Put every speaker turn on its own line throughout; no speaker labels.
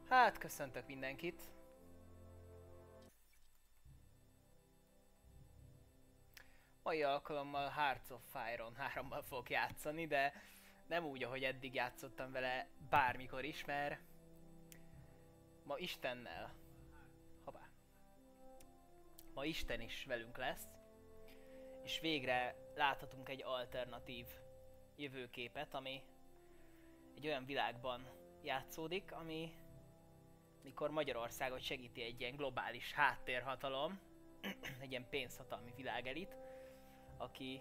Hát, köszöntök mindenkit. Mai alkalommal Hearts of Fire-on 3-mal fogok játszani, de nem úgy, ahogy eddig játszottam vele bármikor is, mert ma Istennel, habá, ma Isten is velünk lesz, és végre láthatunk egy alternatív jövőképet, ami egy olyan világban játszódik, mikor Magyarországot segíti egy ilyen globális háttérhatalom, egy ilyen pénzhatalmi világelit, aki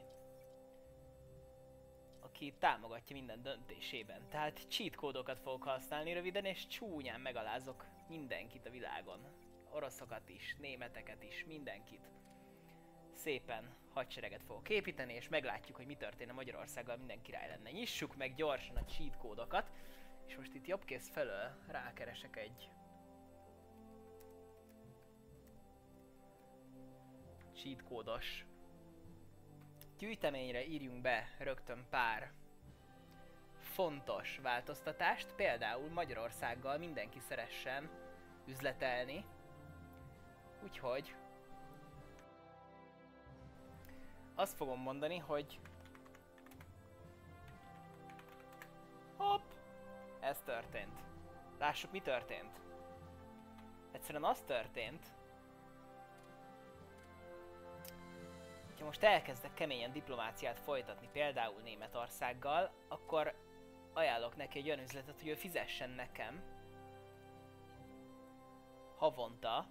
támogatja minden döntésében. Tehát cheat kódokat fogok használni röviden, és csúnyán megalázok mindenkit a világon. Oroszokat is, németeket is, mindenkit. Szépen hadsereget fogok építeni, és meglátjuk, hogy mi történne Magyarországgal, minden király lenne. Nyissuk meg gyorsan a cheat kódokat, és most itt jobbkész felől rákeresek egy cheat kódos gyűjteményre, írjunk be rögtön pár fontos változtatást, például Magyarországgal mindenki szeressen üzletelni, úgyhogy azt fogom mondani, hogy hopp, ez történt. Lássuk, mi történt. Egyszerűen az történt, ha most elkezdek keményen diplomáciát folytatni, például Németországgal, akkor ajánlok neki egy olyan üzletet, hogy ő fizessen nekem havonta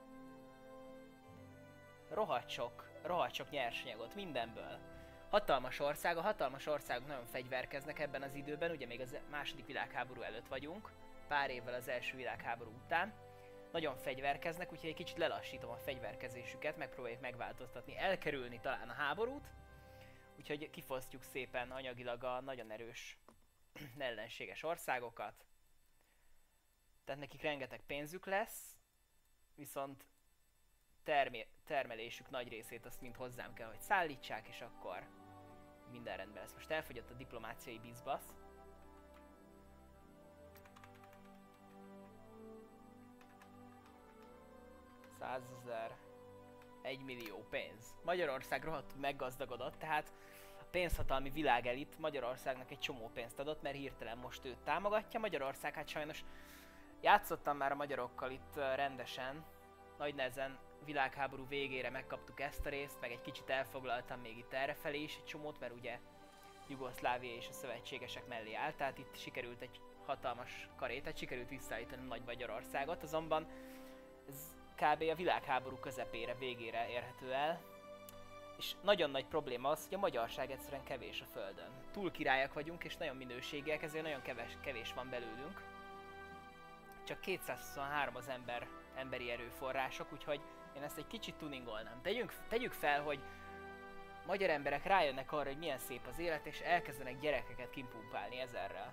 rohadt sok nyersanyagot mindenből. Hatalmas országok nagyon fegyverkeznek ebben az időben, ugye még a második világháború előtt vagyunk, pár évvel az első világháború után. Nagyon fegyverkeznek, úgyhogy egy kicsit lelassítom a fegyverkezésüket, megpróbáljuk megváltoztatni, elkerülni talán a háborút. Úgyhogy kifosztjuk szépen anyagilag a nagyon erős ellenséges országokat. Tehát nekik rengeteg pénzük lesz, viszont termelésük nagy részét azt mind hozzám kell, hogy szállítsák, és akkor minden rendben lesz. Most elfogyott a diplomáciai bizbasz. $100,000, 1 millió pénz. Magyarország rohadtul meggazdagodott, tehát a pénzhatalmi világelit Magyarországnak egy csomó pénzt adott, mert hirtelen most őt támogatja. Magyarország, hát sajnos játszottam már a magyarokkal itt rendesen, nagy nehezen világháború végére megkaptuk ezt a részt, meg egy kicsit elfoglaltam még itt errefelé is egy csomót, mert ugye Jugoszlávia és a szövetségesek mellé állt, tehát itt sikerült egy hatalmas karétát, sikerült visszaállítani Nagy Magyarországot, azonban ez kb. A világháború közepére, végére érhető el. És nagyon nagy probléma az, hogy a magyarság egyszerűen kevés a földön. Túl királyak vagyunk és nagyon minőségiek, ezért nagyon kevés van belőlünk. Csak 223 az emberi erőforrások, úgyhogy én ezt egy kicsit tuningolnám. Tegyük fel, hogy magyar emberek rájönnek arra, hogy milyen szép az élet, és elkezdenek gyerekeket kimpumpálni 1000-rel.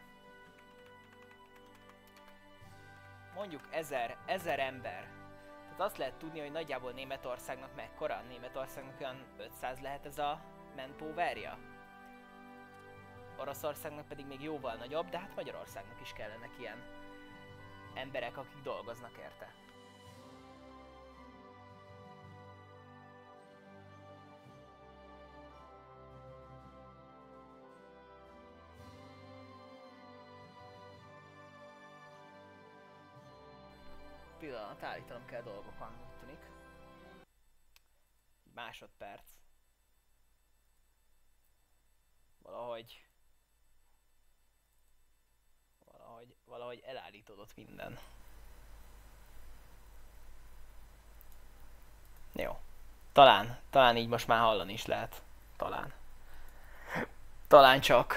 Mondjuk 1000 ember. Tehát azt lehet tudni, hogy nagyjából Németországnak mekkora? Németországnak olyan 500 lehet ez a manpowerja. Oroszországnak pedig még jóval nagyobb, de hát Magyarországnak is kellenek ilyen emberek, akik dolgoznak érte. Pillanat, állítanom kell dolgokon, úgy tűnik. Egy másodperc. Valahogy elállítódott minden. Jó. Talán így most már hallani is lehet. Talán csak.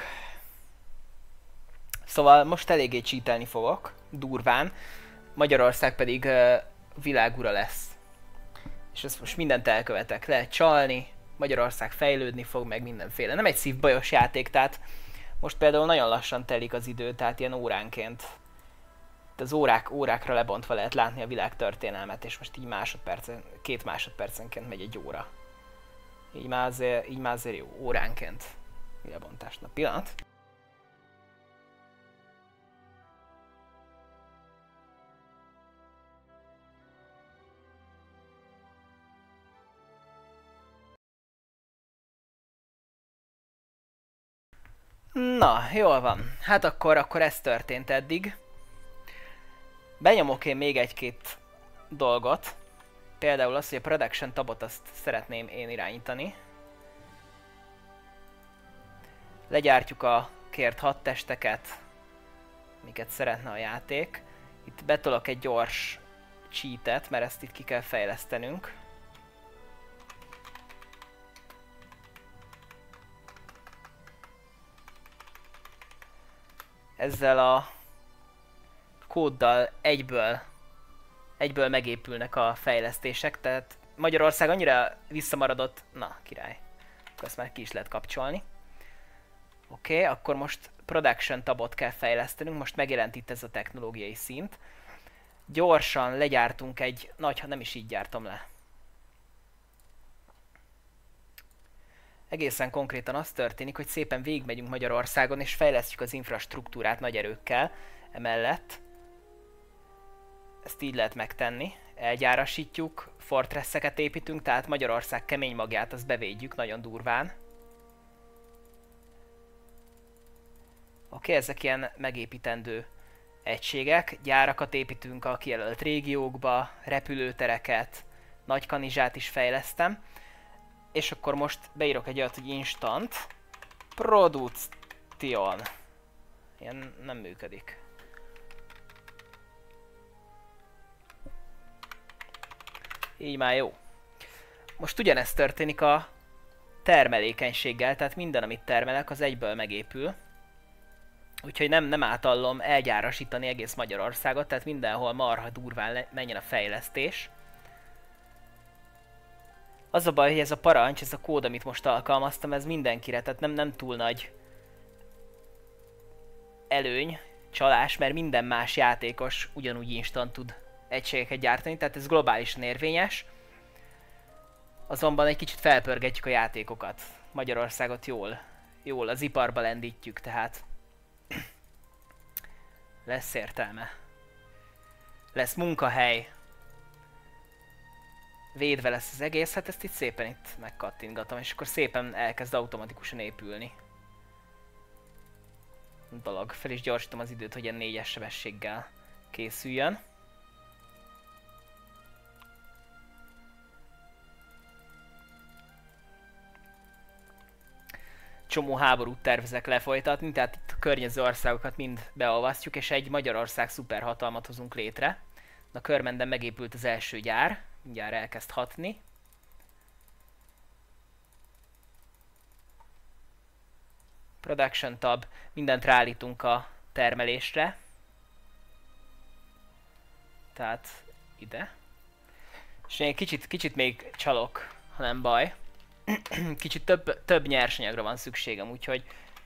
Szóval most eléggé cheatelni fogok, durván. Magyarország pedig világura lesz. És ezt most mindent elkövetek. Lehet csalni, Magyarország fejlődni fog, meg mindenféle. Nem egy szívbajos játék, tehát most például nagyon lassan telik az idő, tehát ilyen óránként. Az órákra lebontva lehet látni a világ történelmet, és most így 2 másodpercenként megy egy óra. Így már azért jó, óránként lebontásnak. Pillanat. Na, jól van. Hát akkor ez történt eddig. Benyomok én még egy-két dolgot. Például az, hogy a Production tabot azt szeretném én irányítani. Legyártjuk a kért hadtesteket, amiket szeretne a játék. Itt betolok egy gyors cheatet, mert ezt itt ki kell fejlesztenünk. Ezzel a kóddal egyből megépülnek a fejlesztések, tehát Magyarország annyira visszamaradott, na király, akkor ezt már ki is lehet kapcsolni. Oké, akkor most Production tabot kell fejlesztenünk, most megjelent itt ez a technológiai szint. Gyorsan legyártunk egy nagy, nem is így gyártom le. Egészen konkrétan az történik, hogy szépen végigmegyünk Magyarországon, és fejlesztjük az infrastruktúrát nagy erőkkel emellett. Ezt így lehet megtenni. Elgyárasítjuk, fortresszeket építünk, tehát Magyarország kemény magját azt bevédjük nagyon durván. Oké, ezek ilyen megépítendő egységek. Gyárakat építünk a kijelölt régiókba, repülőtereket, nagy kanizsát is fejlesztem. És akkor most beírok egy olyat, hogy instant production. Ilyen nem működik. Így már jó. Most ugyanezt történik a termelékenységgel, tehát minden, amit termelek, az egyből megépül. Úgyhogy nem átallom elgyárasítani egész Magyarországot, tehát mindenhol marha durván menjen a fejlesztés. Az a baj, hogy ez a parancs, ez a kód, amit most alkalmaztam, ez mindenkire, tehát nem túl nagy előny, csalás, mert minden más játékos ugyanúgy instant tud egységeket gyártani, tehát ez globálisan érvényes. Azonban egy kicsit felpörgetjük a játékokat. Magyarországot jól az iparba lendítjük, tehát lesz értelme. Lesz munkahely. Védve lesz az egész, hát ezt itt szépen itt megkattintgatom, és akkor szépen elkezd automatikusan épülni. Dolog. Fel is gyorsítom az időt, hogy ilyen 4-es sebességgel készüljön. Csomó háborút tervezek lefolytatni, tehát itt a környező országokat mind beolvasztjuk, és egy Magyarország szuperhatalmat hozunk létre. A Körmenden megépült az első gyár, mindjárt elkezd hatni. Production tab, mindent ráállítunk a termelésre. Tehát ide. És én kicsit még csalok, ha nem baj. Kicsit több nyersanyagra van szükségem, úgyhogy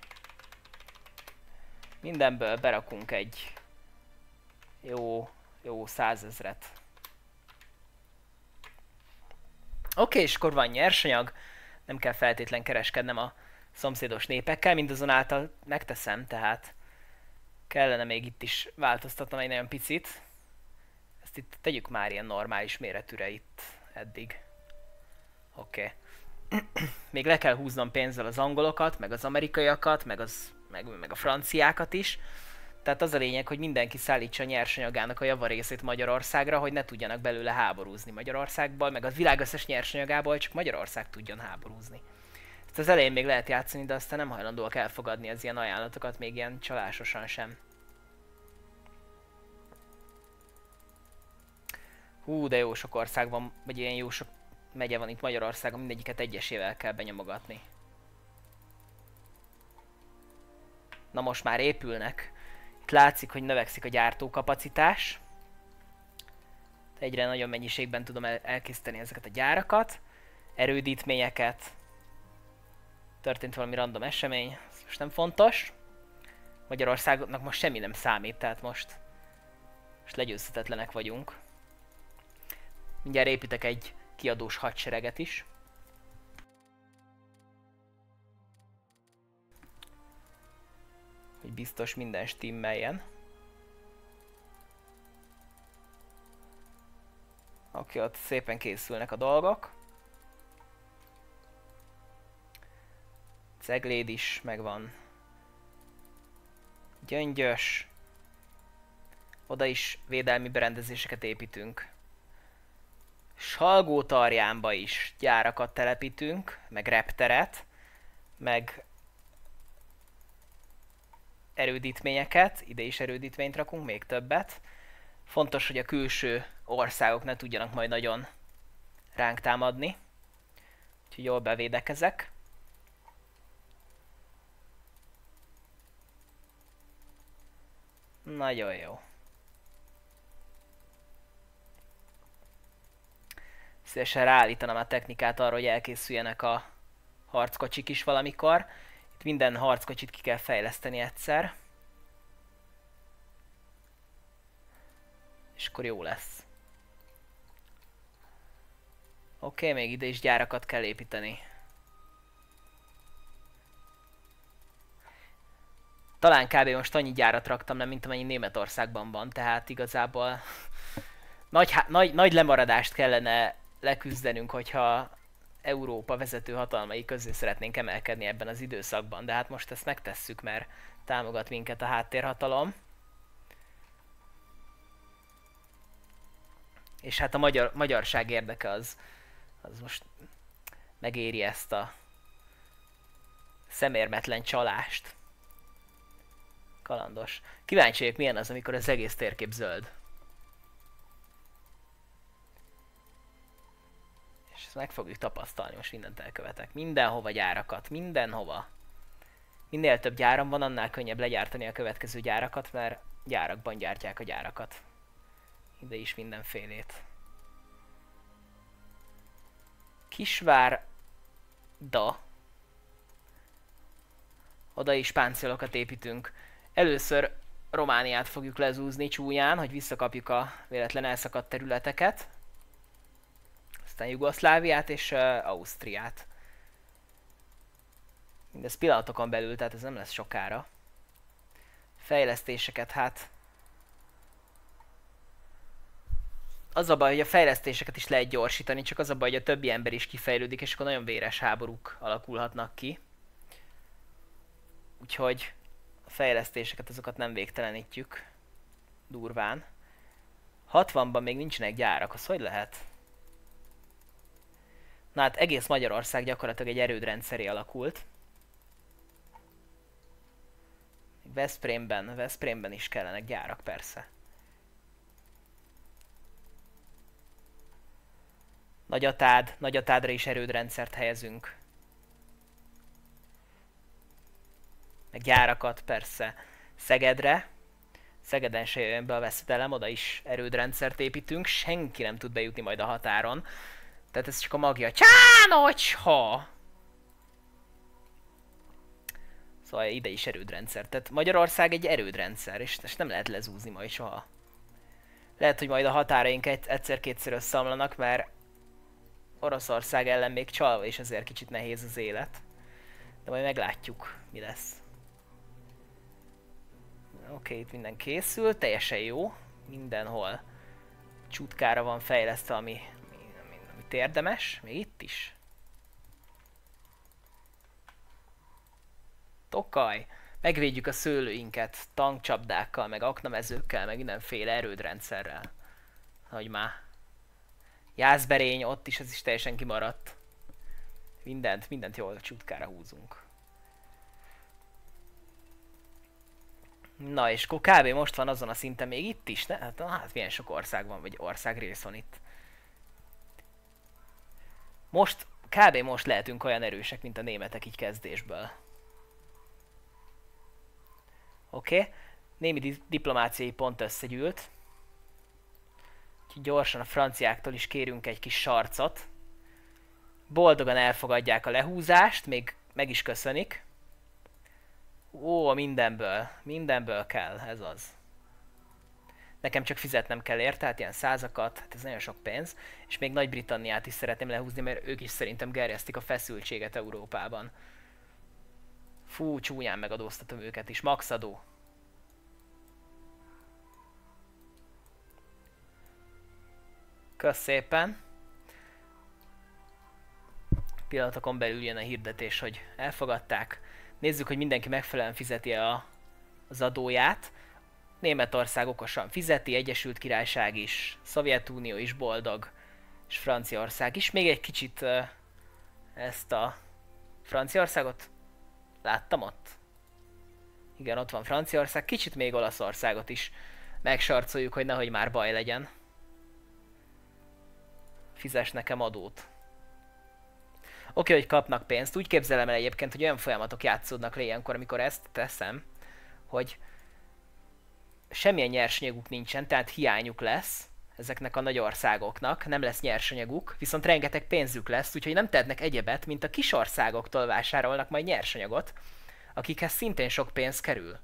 mindenből berakunk egy jó 100 000-et. Oké, és akkor van nyersanyag, nem kell feltétlen kereskednem a szomszédos népekkel, mindazonáltal megteszem, tehát kellene még itt is változtatnom egy nagyon picit. Ezt itt tegyük már ilyen normális méretűre itt eddig. Oké. Még le kell húznom pénzzel az angolokat, meg az amerikaiakat, meg a franciákat is. Tehát az a lényeg, hogy mindenki szállítsa a nyersanyagának a javarészét Magyarországra, hogy ne tudjanak belőle háborúzni Magyarországból, meg a világ összes nyersanyagából csak Magyarország tudjon háborúzni. Ezt az elején még lehet játszani, de aztán nem hajlandóak elfogadni az ilyen ajánlatokat, még ilyen csalásosan sem. Hú, de jó sok ország van, vagy ilyen jó sok megye van itt Magyarországon, mindegyiket egyesével kell benyomogatni. Na most már épülnek. Itt látszik, hogy növekszik a gyártókapacitás. Egyre nagyobb mennyiségben tudom elkészíteni ezeket a gyárakat. Erődítményeket. Történt valami random esemény, ez most nem fontos. Magyarországnak most semmi nem számít, tehát most legyőzhetetlenek vagyunk. Mindjárt építek egy kiadós hadsereget is. Hogy biztos minden stimmeljen. Oké, ott szépen készülnek a dolgok. Cegléd is megvan. Gyöngyös. Oda is védelmi berendezéseket építünk. Salgótarjánba is gyárakat telepítünk, meg repteret, meg erődítményeket, ide is erődítményt rakunk, még többet. Fontos, hogy a külső országok ne tudjanak majd nagyon ránk támadni. Úgyhogy jól bevédekezek. Nagyon jó. Szívesen ráállítanám a technikát arra, hogy elkészüljenek a harckocsik is valamikor. Itt minden harckocsit ki kell fejleszteni egyszer. És akkor jó lesz. Oké, még ide is gyárakat kell építeni. Talán kb. Most annyi gyárat raktam le, mint amennyi Németországban van, tehát igazából nagy lemaradást kellene leküzdenünk, hogyha Európa vezető hatalmai közé szeretnénk emelkedni ebben az időszakban, de hát most ezt megtesszük, mert támogat minket a háttérhatalom. És hát a magyarság érdeke az most megéri ezt a szemérmetlen csalást. Kalandos. Kíváncsi vagyok, milyen az, amikor az egész térkép zöld. És ezt meg fogjuk tapasztalni, most mindent elkövetek. Mindenhova gyárakat, mindenhova. Minél több gyáram van, annál könnyebb legyártani a következő gyárakat, mert gyárakban gyártják a gyárakat. Ide is mindenfélét. Kisvárda. Oda is páncélokat építünk. Először Romániát fogjuk lezúzni csúnyán, hogy visszakapjuk a véletlen elszakadt területeket. Aztán Jugoszláviát és Ausztriát. Mindez pillanatokon belül, tehát ez nem lesz sokára. Fejlesztéseket, hát... Az a baj, hogy a fejlesztéseket is lehet gyorsítani, csak az a baj, hogy a többi ember is kifejlődik, és akkor nagyon véres háborúk alakulhatnak ki. Úgyhogy a fejlesztéseket, azokat nem végtelenítjük. Durván. 60-ban még nincsenek gyárak, az hogy lehet? Na hát egész Magyarország gyakorlatilag egy erődrendszeré alakult. Veszprémben is kellenek gyárak persze. Nagyatádra is erődrendszert helyezünk. Meg gyárakat persze Szegedre. Szegeden se jöjjön be a veszedelem, oda is erődrendszert építünk. Senki nem tud bejutni majd a határon. Tehát ez csak a magja. Csánocsha! Szóval ide is erődrendszer. Tehát Magyarország egy erődrendszer, és nem lehet lezúzni majd soha. Lehet, hogy majd a határaink egyszer-kétszer összeomlanak, mert Oroszország ellen még csalva, és ezért kicsit nehéz az élet. De majd meglátjuk, mi lesz. Oké, itt minden készül, teljesen jó. Mindenhol csutkára van fejlesztve, amit érdemes. Még itt is. Tokaj! Megvédjük a szőlőinket tankcsapdákkal, meg aknamezőkkel, meg mindenféle erődrendszerrel. Hogy már. Jászberény, ott is, ez is teljesen kimaradt. Mindent jól csutkára húzunk. Na és akkor kb. Most van azon a szinten még itt is, ne? Hát milyen sok ország van, vagy országrész van itt. Kb. Most lehetünk olyan erősek, mint a németek így kezdésből. Oké. Némi diplomáciai pont összegyűlt. Úgyhogy gyorsan a franciáktól is kérünk egy kis sarcot. Boldogan elfogadják a lehúzást, még meg is köszönik. Ó, mindenből kell, ez az. Nekem csak fizetnem kell érte, tehát ilyen százakat, hát ez nagyon sok pénz. És még Nagy-Britanniát is szeretném lehúzni, mert ők is szerintem gerjesztik a feszültséget Európában. Fú, csúnyán megadóztatom őket is, maxadó. Kösz szépen. Pillanatokon belül jön a hirdetés, hogy elfogadták. Nézzük, hogy mindenki megfelelően fizeti a az adóját. Németország okosan fizeti, Egyesült Királyság is, Szovjetunió is boldog, és Franciaország is. Még egy kicsit ezt a Franciaországot láttam ott? Igen, ott van Franciaország, kicsit még Olaszországot is megsarcoljuk, hogy nehogy már baj legyen. Fizess nekem adót. Oké, hogy kapnak pénzt. Úgy képzelem el egyébként, hogy olyan folyamatok játszódnak le ilyenkor, amikor ezt teszem, hogy semmilyen nyersanyaguk nincsen, tehát hiányuk lesz ezeknek a nagy országoknak, nem lesz nyersanyaguk, viszont rengeteg pénzük lesz, úgyhogy nem tehetnek egyebet, mint a kis országoktól vásárolnak majd nyersanyagot, akikhez szintén sok pénz kerül.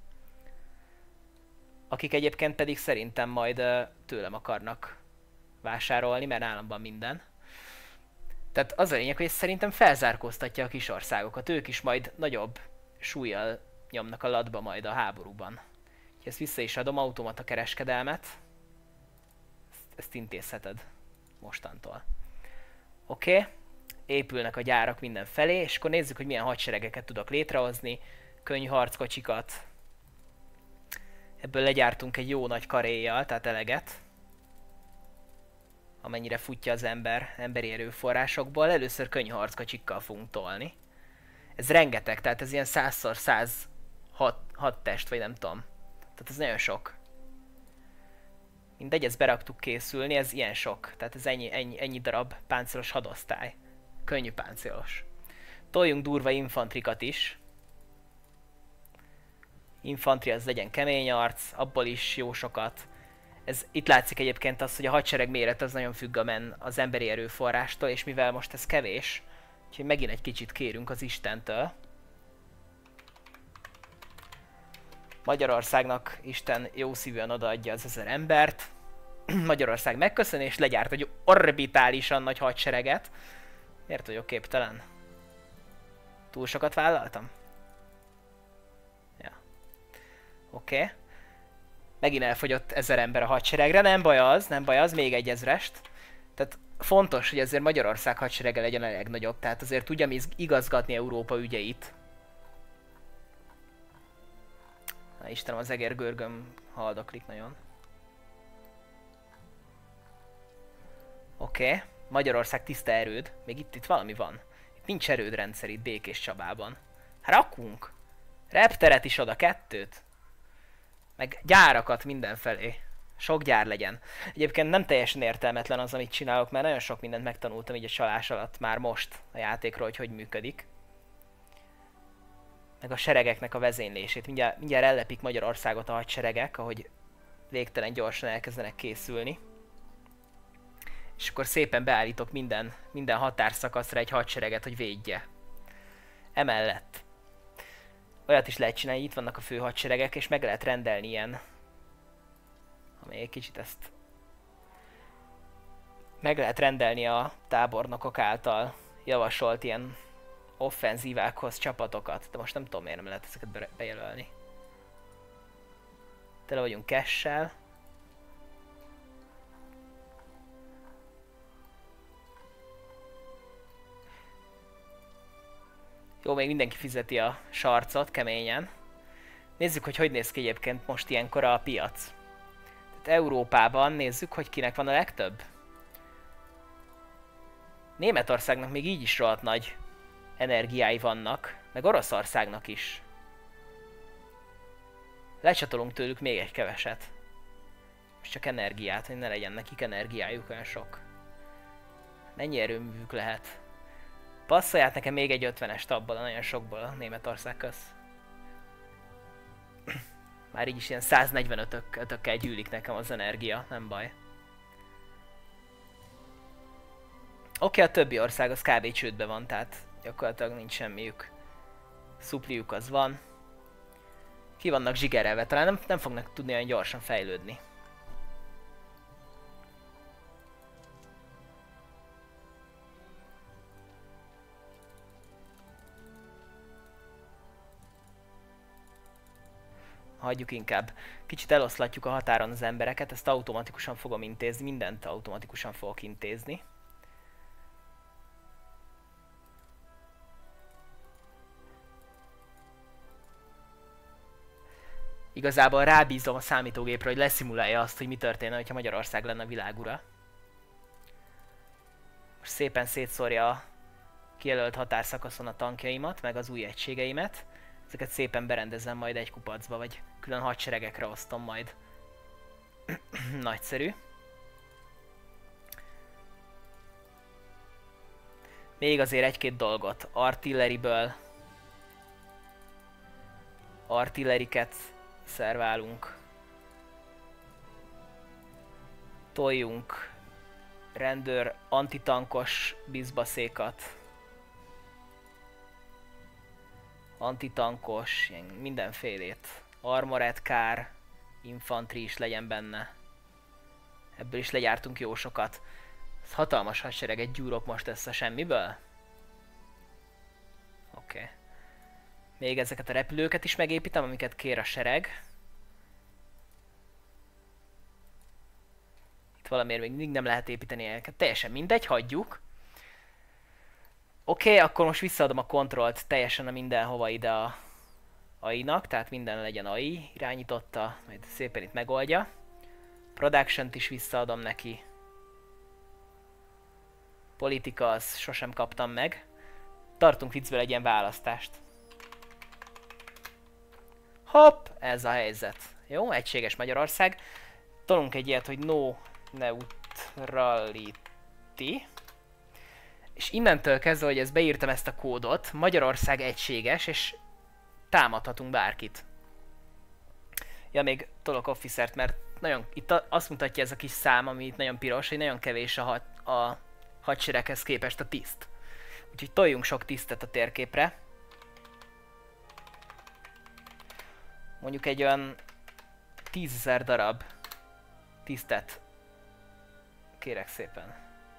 Akik egyébként pedig szerintem majd tőlem akarnak vásárolni, mert nálam van minden. Tehát az a lényeg, hogy ez szerintem felzárkóztatja a kis országokat. Ők is majd nagyobb súllyal nyomnak a latba majd a háborúban. Ezt vissza is adom, automata kereskedelmet. Ezt intézheted mostantól. Oké. Épülnek a gyárak mindenfelé, és akkor nézzük, hogy milyen hadseregeket tudok létrehozni. Könnyharckocsikat. Ebből legyártunk egy jó nagy karéjjal, tehát eleget. Amennyire futja az emberi erőforrásokból. Először könnyharckocsikkal fogunk tolni. Ez rengeteg, tehát ez ilyen 100x100 6 test, vagy nem tudom. Tehát ez nagyon sok. Mindegy, ezt beraktuk készülni, ez ilyen sok. Tehát ez ennyi darab páncélos hadosztály. Könnyű páncélos. Toljunk durva infantrikat is. Infantri az legyen kemény arc, abból is jó sokat. Itt látszik egyébként az, hogy a hadsereg méret az nagyon függ az emberi erőforrástól, és mivel most ez kevés, úgyhogy megint egy kicsit kérünk az Istentől. Magyarországnak Isten jó szívűen odaadja az 1000 embert. Magyarország megköszöni, és legyárt egy orbitálisan nagy hadsereget. Miért vagyok képtelen? Túl sokat vállaltam? Ja. Oké. Megint elfogyott 1000 ember a hadseregre, nem baj az, még egy 1000-est. Tehát fontos, hogy azért Magyarország hadserege legyen a legnagyobb, tehát azért tudjam igazgatni Európa ügyeit. Na Istenem, az egérgörgöm haldoklik nagyon. Oké. Magyarország tiszta erőd. Még itt valami van. Itt nincs erődrendszer itt Békés Csabában. Hát rakunk! Repteret is oda, 2. Meg gyárakat mindenfelé. Sok gyár legyen. Egyébként nem teljesen értelmetlen az, amit csinálok, mert nagyon sok mindent megtanultam így a csalás alatt már most a játékról, hogy működik. Meg a seregeknek a vezénylését. Mindjárt ellepik Magyarországot a hadseregek, ahogy végtelen gyorsan elkezdenek készülni. És akkor szépen beállítok minden határszakaszra egy hadsereget, hogy védje. Emellett olyat is lehet csinálni, itt vannak a fő hadseregek, és meg lehet rendelni ilyen, ami egy kicsit ezt meg lehet rendelni a tábornokok által javasolt ilyen offenzívákhoz csapatokat, de most nem tudom, miért nem lehet ezeket bejelölni. Tele vagyunk cash-sel. Jó, még mindenki fizeti a sarcot keményen. Nézzük, hogy néz ki egyébként most ilyenkor a piac. Tehát Európában nézzük, hogy kinek van a legtöbb. Németországnak még így is rohadt nagy energiái vannak, meg Oroszországnak is. Lecsatolunk tőlük még egy keveset. Most csak energiát, hogy ne legyen nekik energiájuk olyan sok. Mennyi erőművük lehet? Passzolját nekem még egy 50-est abból a nagyon sokból a Németország köz. Már így is ilyen 145-ökkel gyűlik nekem az energia, nem baj. Oké, a többi ország az kb. Csődbe van, tehát gyakorlatilag nincs semmiük. Szupliuk az van. Ki vannak zsigerelve, talán nem fognak tudni olyan gyorsan fejlődni. Hagyjuk inkább. Kicsit eloszlatjuk a határon az embereket, ezt automatikusan fogom intézni, mindent automatikusan fogok intézni. Igazából rábízom a számítógépre, hogy leszimulálja azt, hogy mi történne, ha Magyarország lenne a világura. Most szépen szétszórja a kijelölt határszakaszon a tankjaimat, meg az új egységeimet. Ezeket szépen berendezem majd egy kupacba, vagy külön hadseregekre osztom majd. Nagyszerű. Még azért egy-két dolgot. Artilleriket szerválunk. Toljunk rendőr antitankos bizbaszékat. Antitankos, mindenfélét. Armored car, infantry is legyen benne. Ebből is legyártunk jó sokat. Ez hatalmas hadsereget gyúrok most ezt a semmiből. Oké. Még ezeket a repülőket is megépítem, amiket kér a sereg. Itt valamiért még mindig nem lehet építeni ilyeneket. Teljesen mindegy, hagyjuk. Oké, akkor most visszaadom a kontrollt teljesen a mindenhova ide a AI-nak, tehát minden legyen AI irányította, majd szépen itt megoldja. Production-t is visszaadom neki. Politika, az sosem kaptam meg. Tartunk viccből egy ilyen választást. Hopp, ez a helyzet. Jó, egységes Magyarország. Tolunk egy ilyet, hogy no neutrality. És innentől kezdve, hogy ezt beírtam ezt a kódot, Magyarország egységes, és támadhatunk bárkit. Ja, még tolok officert, mert nagyon, itt azt mutatja ez a kis szám, ami itt nagyon piros, hogy nagyon kevés a hadsereghez képest a tiszt. Úgyhogy toljunk sok tisztet a térképre. Mondjuk egy olyan 10 000 darab tisztet kérek szépen.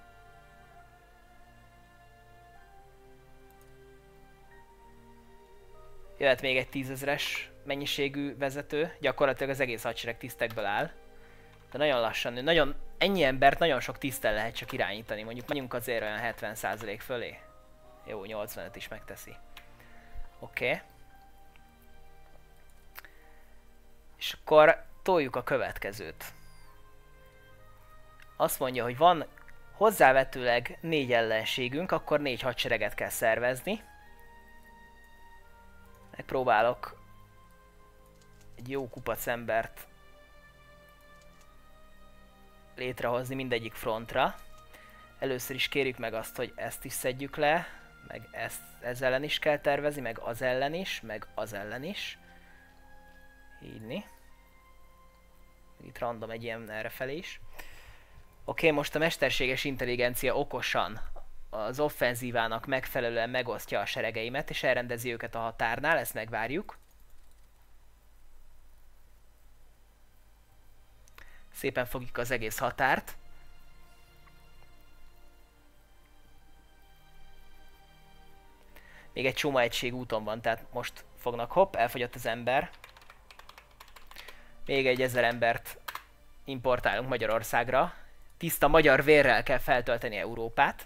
Jöhet még egy 10 000-es mennyiségű vezető, gyakorlatilag az egész hadsereg tisztekből áll. De nagyon lassan nő, ennyi embert nagyon sok tiszttel lehet csak irányítani, mondjuk menjünk azért olyan 70% fölé. Jó, 85 is megteszi. Oké. És akkor toljuk a következőt. Azt mondja, hogy van hozzávetőleg 4 ellenségünk, akkor 4 hadsereget kell szervezni. Megpróbálok egy jó kupac embert létrehozni mindegyik frontra. Először is kérjük meg azt, hogy ezt is szedjük le, meg ez ellen is kell tervezni, meg az ellen is, meg az ellen is. Így. Itt random egy ilyen errefelé is. Oké, most a mesterséges intelligencia okosan az offenzívának megfelelően megosztja a seregeimet, és elrendezi őket a határnál, ezt megvárjuk. Szépen fogjuk az egész határt. Még egy csomó egység úton van, tehát most fognak, hopp, elfogyott az ember. Még egy 1000 embert importálunk Magyarországra. Tiszta magyar vérrel kell feltölteni Európát.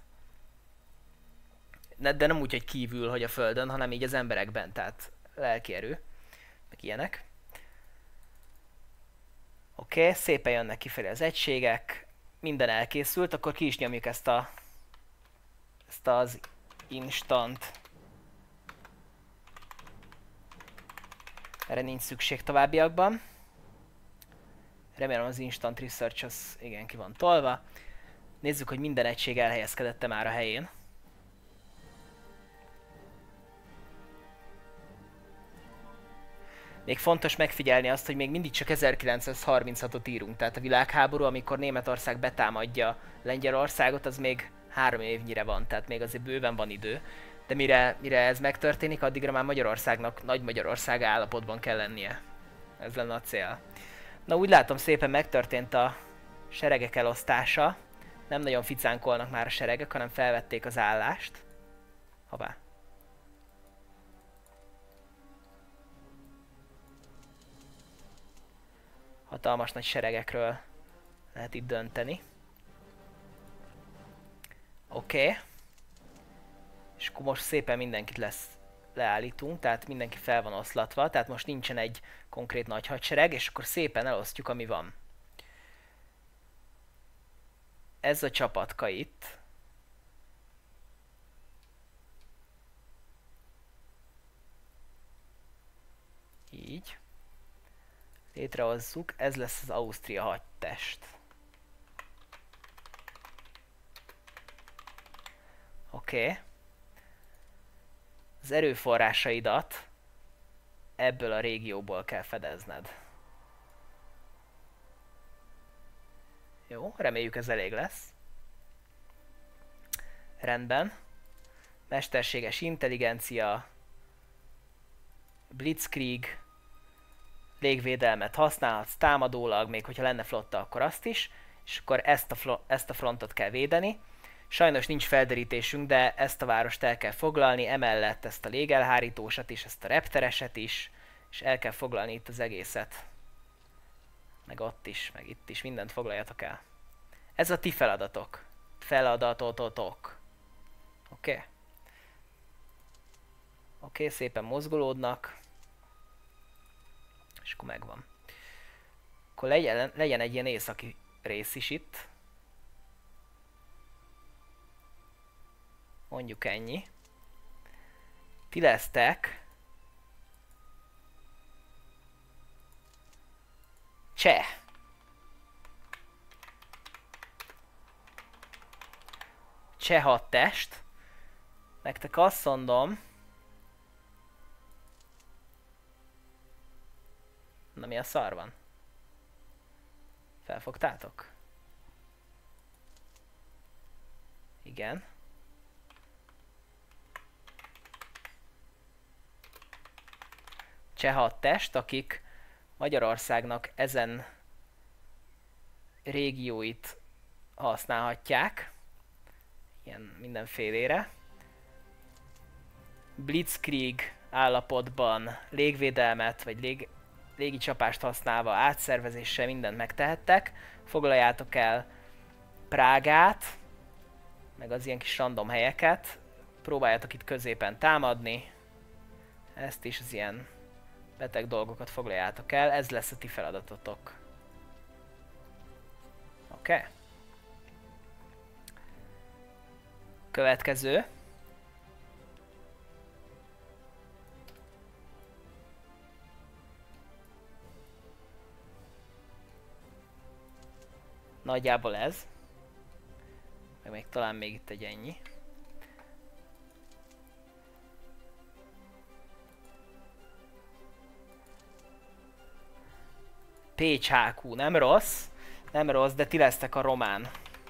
De nem úgy, hogy kívül, hogy a földön, hanem így az emberekben, tehát lelki erő, meg ilyenek. Oké, szépen jönnek kifelé az egységek, minden elkészült, akkor ki is nyomjuk ezt az instant. Erre nincs szükség továbbiakban. Remélem az instant research az igen ki van tolva. Nézzük, hogy minden egység elhelyezkedette már a helyén. Még fontos megfigyelni azt, hogy még mindig csak 1936-ot írunk, tehát a világháború, amikor Németország betámadja Lengyelországot, az még 3 évnyire van, tehát még azért bőven van idő. De mire ez megtörténik, addigra már Magyarországnak Nagy Magyarország állapotban kell lennie. Ez lenne a cél. Na, úgy látom, szépen megtörtént a seregek elosztása. Nem nagyon ficánkolnak már a seregek, hanem felvették az állást. Hoppá. Hatalmas nagy seregekről lehet itt dönteni. Oké. És akkor most szépen mindenkit lesz leállítunk, tehát mindenki fel van oszlatva, tehát most nincsen egy konkrét nagy hadsereg, és akkor szépen elosztjuk, ami van. Ez a csapatka itt. Így. Létrehozzuk, ez lesz az Ausztria hadtest. Oké. Az erőforrásaidat ebből a régióból kell fedezned. Jó, reméljük ez elég lesz. Rendben. Mesterséges intelligencia, blitzkrieg, légvédelmet használhatsz, támadólag, még hogyha lenne flotta, akkor azt is, és akkor ezt a frontot kell védeni. Sajnos nincs felderítésünk, de ezt a várost el kell foglalni, emellett ezt a légelhárítósat is, ezt a reptereset is, és el kell foglalni itt az egészet. Meg ott is, meg itt is, mindent foglaljatok el. Ez a ti feladatok. Feladatototok. Oké? Oké, szépen mozgolódnak. És akkor megvan. Akkor legyen egy ilyen északi rész is itt. Mondjuk ennyi. Ti lesztek cseh. Cseh hadtest. Nektek azt mondom. Na mi a szar van? Felfogtátok? Igen. Cseh hadtest, akik Magyarországnak ezen régióit használhatják. Ilyen mindenfélére. Blitzkrieg állapotban légvédelmet, vagy légi csapást használva, átszervezéssel mindent megtehettek. Foglaljátok el Prágát, meg az ilyen kis random helyeket. Próbáljátok itt középen támadni. Ezt is, az ilyen beteg dolgokat foglaljátok el. Ez lesz a ti feladatotok. Oké? Következő. Nagyjából ez. Meg még talán még itt egy ennyi. Pécs HQ, nem rossz. Nem rossz, de ti lesztek a román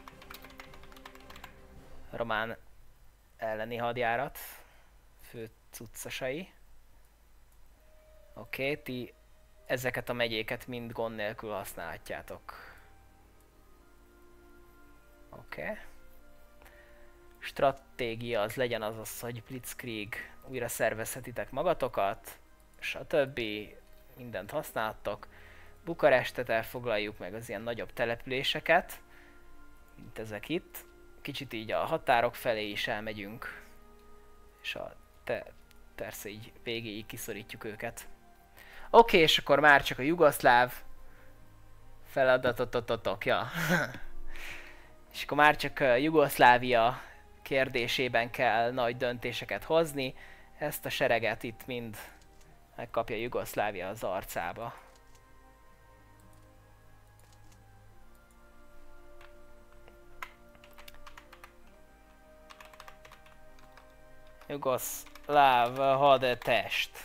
elleni hadjárat fő cuccasai. Oké, ti ezeket a megyéket mind gond nélkül használhatjátok. Oké. Stratégia az legyen az, hogy Blitzkrieg, újra szervezhetitek magatokat, stb. Mindent használtok. Bukarestet elfoglaljuk, meg az ilyen nagyobb településeket, mint ezek itt. Kicsit így a határok felé is elmegyünk, és persze így végéig kiszorítjuk őket. Oké, és akkor már csak a jugoszláv feladatototok, ja. És akkor már csak Jugoszlávia kérdésében kell nagy döntéseket hozni. Ezt a sereget itt mind megkapja Jugoszlávia az arcába. Jugoszláv hadtest.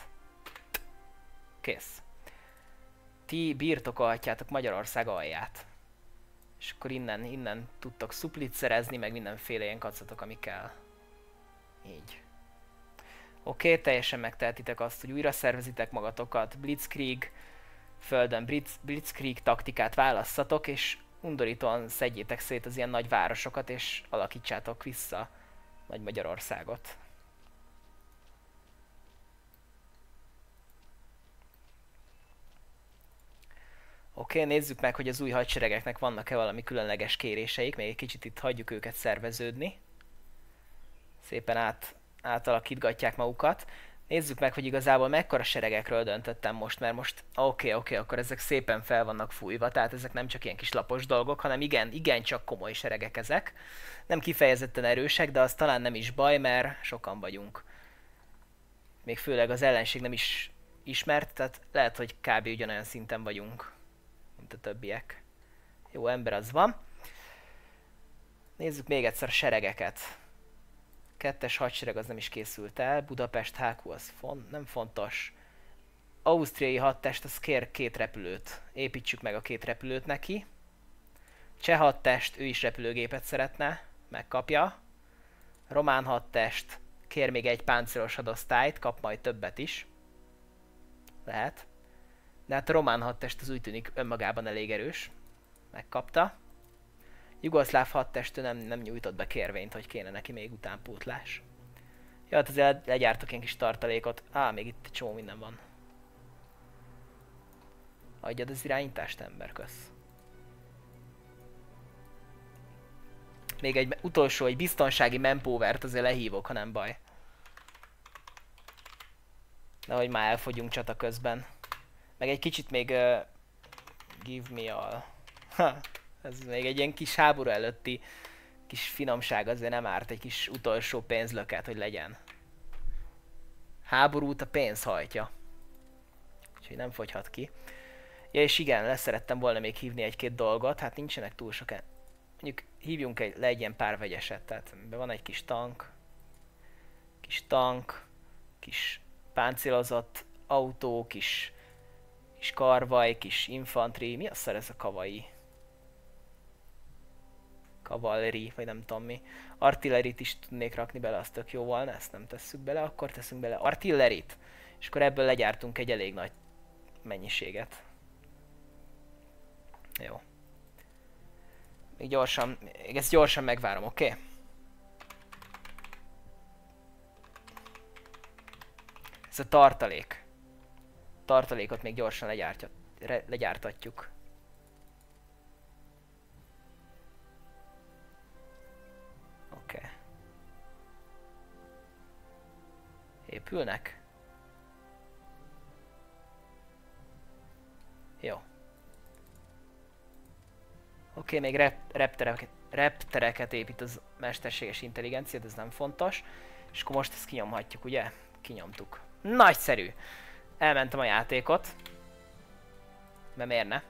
Kész. Ti birtokolhatjátok Magyarország alját. És akkor innen tudtok szuplit szerezni, meg mindenféle ilyen kacatok, ami kell. Így. Oké, teljesen megtehetitek azt, hogy újra szervezitek magatokat, Blitzkrieg, földön Blitzkrieg taktikát válasszatok, és undorítóan szedjétek szét az ilyen nagy városokat, és alakítsátok vissza Nagy Magyarországot. Oké, nézzük meg, hogy az új hadseregeknek vannak-e valami különleges kéréseik, még egy kicsit itt hagyjuk őket szerveződni. Szépen átalakítgatják magukat. Nézzük meg, hogy igazából mekkora seregekről döntöttem most, mert most oké, akkor ezek szépen fel vannak fújva, tehát ezek nem csak ilyen kis lapos dolgok, hanem igen csak komoly seregek ezek. Nem kifejezetten erősek, de az talán nem is baj, mert sokan vagyunk. Még főleg az ellenség nem is ismert, tehát lehet, hogy kb. Ugyanolyan szinten vagyunk, mint a többiek. Jó, ember az van. Nézzük még egyszer a seregeket. Kettes hadsereg az nem is készült el. Budapest HQ az nem fontos. Ausztriai hadtest az kér 2 repülőt. Építsük meg a 2 repülőt neki. Cseh hadtest, ő is repülőgépet szeretne. Megkapja. Román hadtest kér még egy páncélos hadosztályt, kap majd többet is. Lehet. De hát a román hadtest az úgy tűnik önmagában elég erős. Megkapta. Jugoszláv hadtestő nem nyújtott be kérvényt, hogy kéne neki még utánpótlás. Ja, hát azért legyártok ilyen kis tartalékot. Még itt egy csomó minden van. Adjad az irányítást, ember, kösz. Még egy utolsó, egy biztonsági manpowert azért lehívok, ha nem baj. Nehogy már elfogyjunk csata közben. Meg egy kicsit még... give me all. Ez még egy ilyen kis háború előtti kis finomság, azért nem árt, egy kis utolsó pénzlöket, hogy legyen. Háborút a pénz hajtja. Úgyhogy nem fogyhat ki. Ja, és igen, leszerettem volna még hívni egy-két dolgot, hát nincsenek túl sok. Mondjuk hívjunk le egy ilyen pár vegyeset, tehát van egy kis tank, kis páncélozott autó, kis karvaj, kis infantry, mi az ez a kavai? Kavalleri, vagy nem tudom mi. Artillerit is tudnék rakni bele, az tök jó volna, ezt nem tesszük bele, akkor teszünk bele artillerit. És akkor ebből legyártunk egy elég nagy mennyiséget. Jó. Még ezt gyorsan megvárom, oké? Okay? Ez a tartalék. Tartalékot még gyorsan legyártatjuk. Oké. Okay. Épülnek? Jó. Oké, még reptereket épít az mesterséges intelligencia, de ez nem fontos. És akkor most ezt kinyomhatjuk, ugye? Kinyomtuk. Nagyszerű! Elmentem a játékot. Mert miért ne?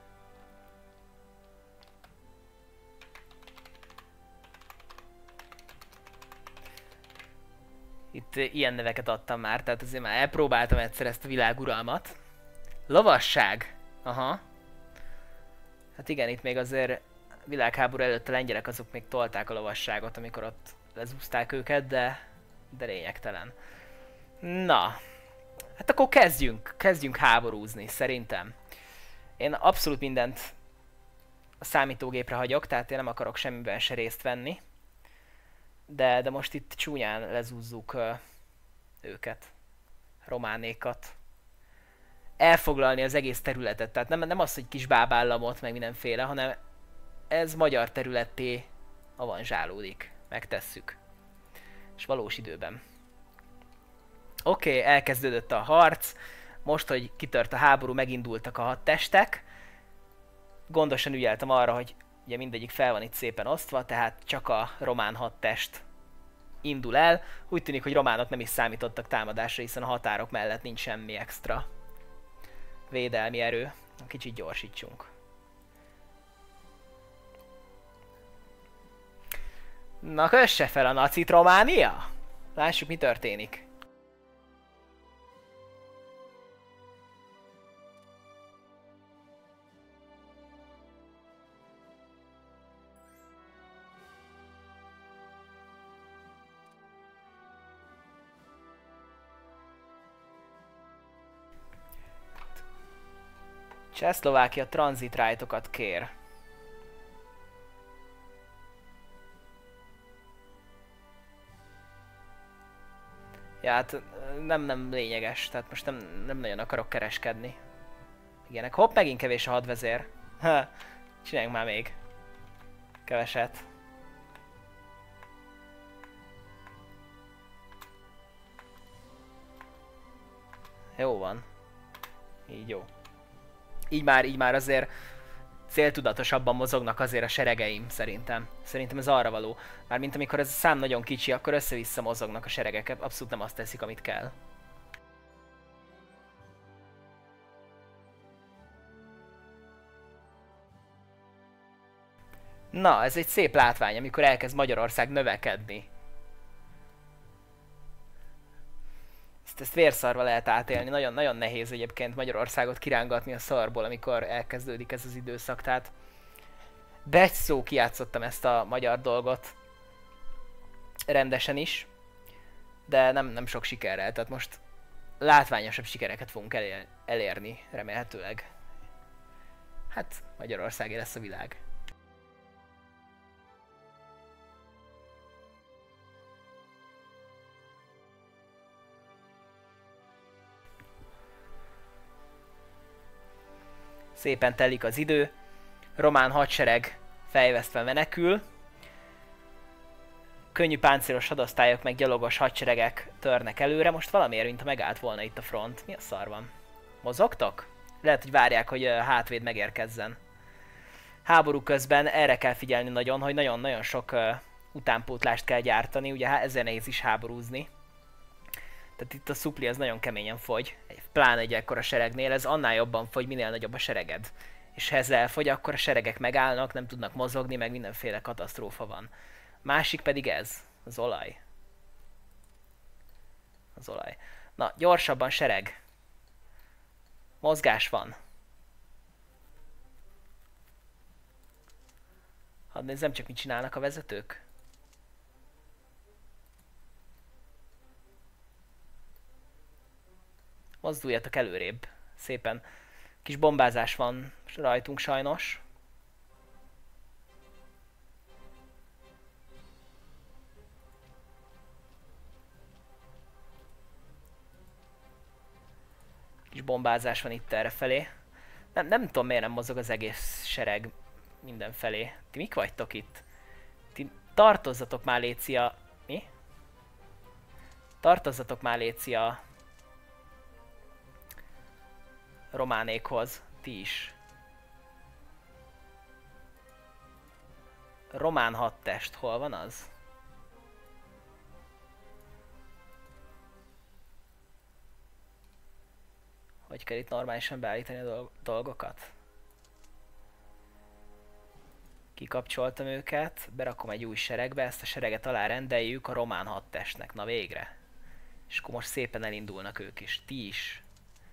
Itt ilyen neveket adtam már, tehát azért már elpróbáltam egyszer ezt a világuralmat. Lovasság! Aha. Hát igen, itt még azért világháború előtt a lengyelek azok még tolták a lovasságot, amikor ott lezúzták őket, de lényegtelen. Na, hát akkor kezdjünk háborúzni, szerintem. Én abszolút mindent a számítógépre hagyok, tehát én nem akarok semmiben se részt venni. De most itt csúnyán lezúzzuk őket, románékat. Elfoglalni az egész területet, tehát nem az, hogy kis bábállamot, meg mindenféle, hanem ez magyar területté avanzsálódik. Megtesszük. És valós időben. Oké, elkezdődött a harc. Most, hogy kitört a háború, megindultak a hadtestek. Gondosan ügyeltem arra, hogy ugye mindegyik fel van itt szépen osztva, tehát csak a román hadtest indul el. Úgy tűnik, hogy románok nem is számítottak támadásra, hiszen a határok mellett nincs semmi extra védelmi erő. Kicsit gyorsítsunk. Na, kösse fel a nacit, Románia! Lássuk, mi történik. Csehszlovákia transit right-okat kér. Ja, hát nem lényeges, tehát most nem nagyon akarok kereskedni. Ilyenek. Hopp, megint kevés a hadvezér. Ha, csináljunk már még keveset. Jó van. Így jó. Így már azért céltudatosabban mozognak azért a seregeim, szerintem. Szerintem ez arra való. Mármint amikor ez a szám nagyon kicsi, akkor össze-vissza mozognak a seregek. Abszolút nem azt teszik, amit kell. Na, ez egy szép látvány, amikor elkezd Magyarország növekedni. Ezt vérszarva lehet átélni. Nagyon nehéz egyébként Magyarországot kirángatni a szarból, amikor elkezdődik ez az időszak. Tehát szó kijátszottam ezt a magyar dolgot rendesen is, de nem sok sikerrel. Tehát most látványosabb sikereket fogunk elérni, remélhetőleg. Hát Magyarországé lesz a világ. Szépen telik az idő, román hadsereg fejvesztve menekül, könnyű páncélos hadosztályok meg gyalogos hadseregek törnek előre, most valamiért, mintha megállt volna itt a front. Mi a szar van? Mozogtok? Lehet, hogy várják, hogy a hátvéd megérkezzen. Háború közben erre kell figyelni nagyon, hogy nagyon-nagyon sok utánpótlást kell gyártani, ugye ezzel nehéz is háborúzni. Tehát itt a szupli az nagyon keményen fogy, pláne egy ekkora seregnél, ez annál jobban fogy, minél nagyobb a sereged. És ha ez elfogy, akkor a seregek megállnak, nem tudnak mozogni, meg mindenféle katasztrófa van. Másik pedig ez, az olaj. Az olaj. Na, gyorsabban sereg. Mozgás van. Hadd nézzem csak, mit csinálnak a vezetők. Mozduljatok előrébb. Szépen. Kis bombázás van rajtunk sajnos. Kis bombázás van itt errefelé. Nem tudom, miért nem mozog az egész sereg mindenfelé. Ti mik vagytok itt? Ti tartozzatok már léci a... Mi? Tartozzatok már léci a... románékhoz. Ti is. Román hadtest. Hol van az? Hogy kell itt normálisan beállítani a dolgokat? Kikapcsoltam őket, berakom egy új seregbe, ezt a sereget alá rendeljük a román hadtestnek. Na végre. És akkor most szépen elindulnak ők is. Ti is.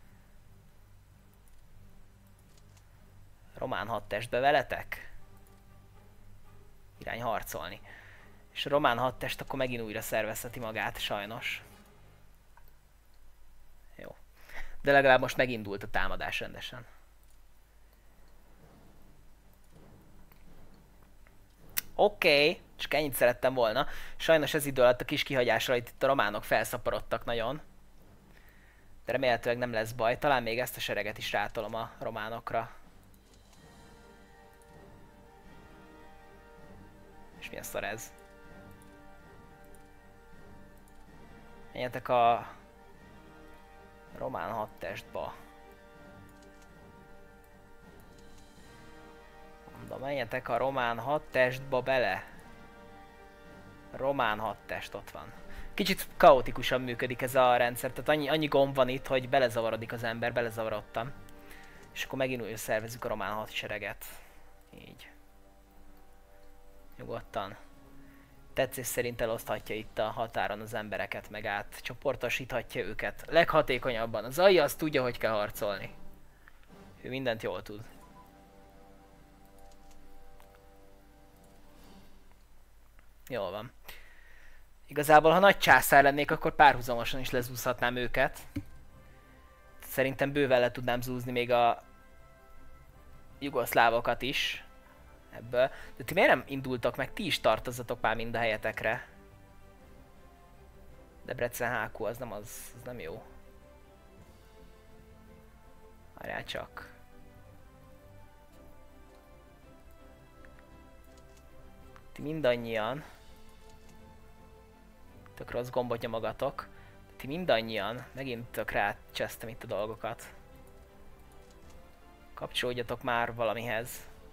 Román hadtestbe veletek? Irány harcolni. És a román hadtest akkor megint újra szervezheti magát, sajnos. Jó. De legalább most megindult a támadás rendesen. Oké, csak ennyit szerettem volna. Sajnos ez idő alatt a kis kihagyásra itt a románok felszaporodtak nagyon. De remélhetőleg nem lesz baj. Talán még ezt a sereget is rátolom a románokra. És mi a szar ez? Menjetek a román hadtestba. Mondom, menjetek a román hadtestba bele. Román hadtest ott van. Kicsit kaotikusan működik ez a rendszer, tehát annyi gomb van itt, hogy belezavarodik az ember, belezavarodtam. És akkor megint újra szervezzük a román hadsereget. Így. Nyugodtan. Tetszés szerint eloszthatja itt a határon az embereket, meg átcsoportosíthatja őket. Leghatékonyabban. Az AI az tudja, hogy kell harcolni. Ő mindent jól tud. Jól van. Igazából, ha nagy császár lennék, akkor párhuzamosan is lezúzhatnám őket. Szerintem bőven le tudnám zúzni még a jugoszlávokat is. Ebből. De ti miért nem indultak meg? Ti is tartozzatok már mind a helyetekre. Debrecen HQ az nem jó. Várjál csak. Ti mindannyian tök rossz gombot nyomogatok. Ti mindannyian, megint tök rácsesztem itt a dolgokat. Kapcsolódjatok már valamihez.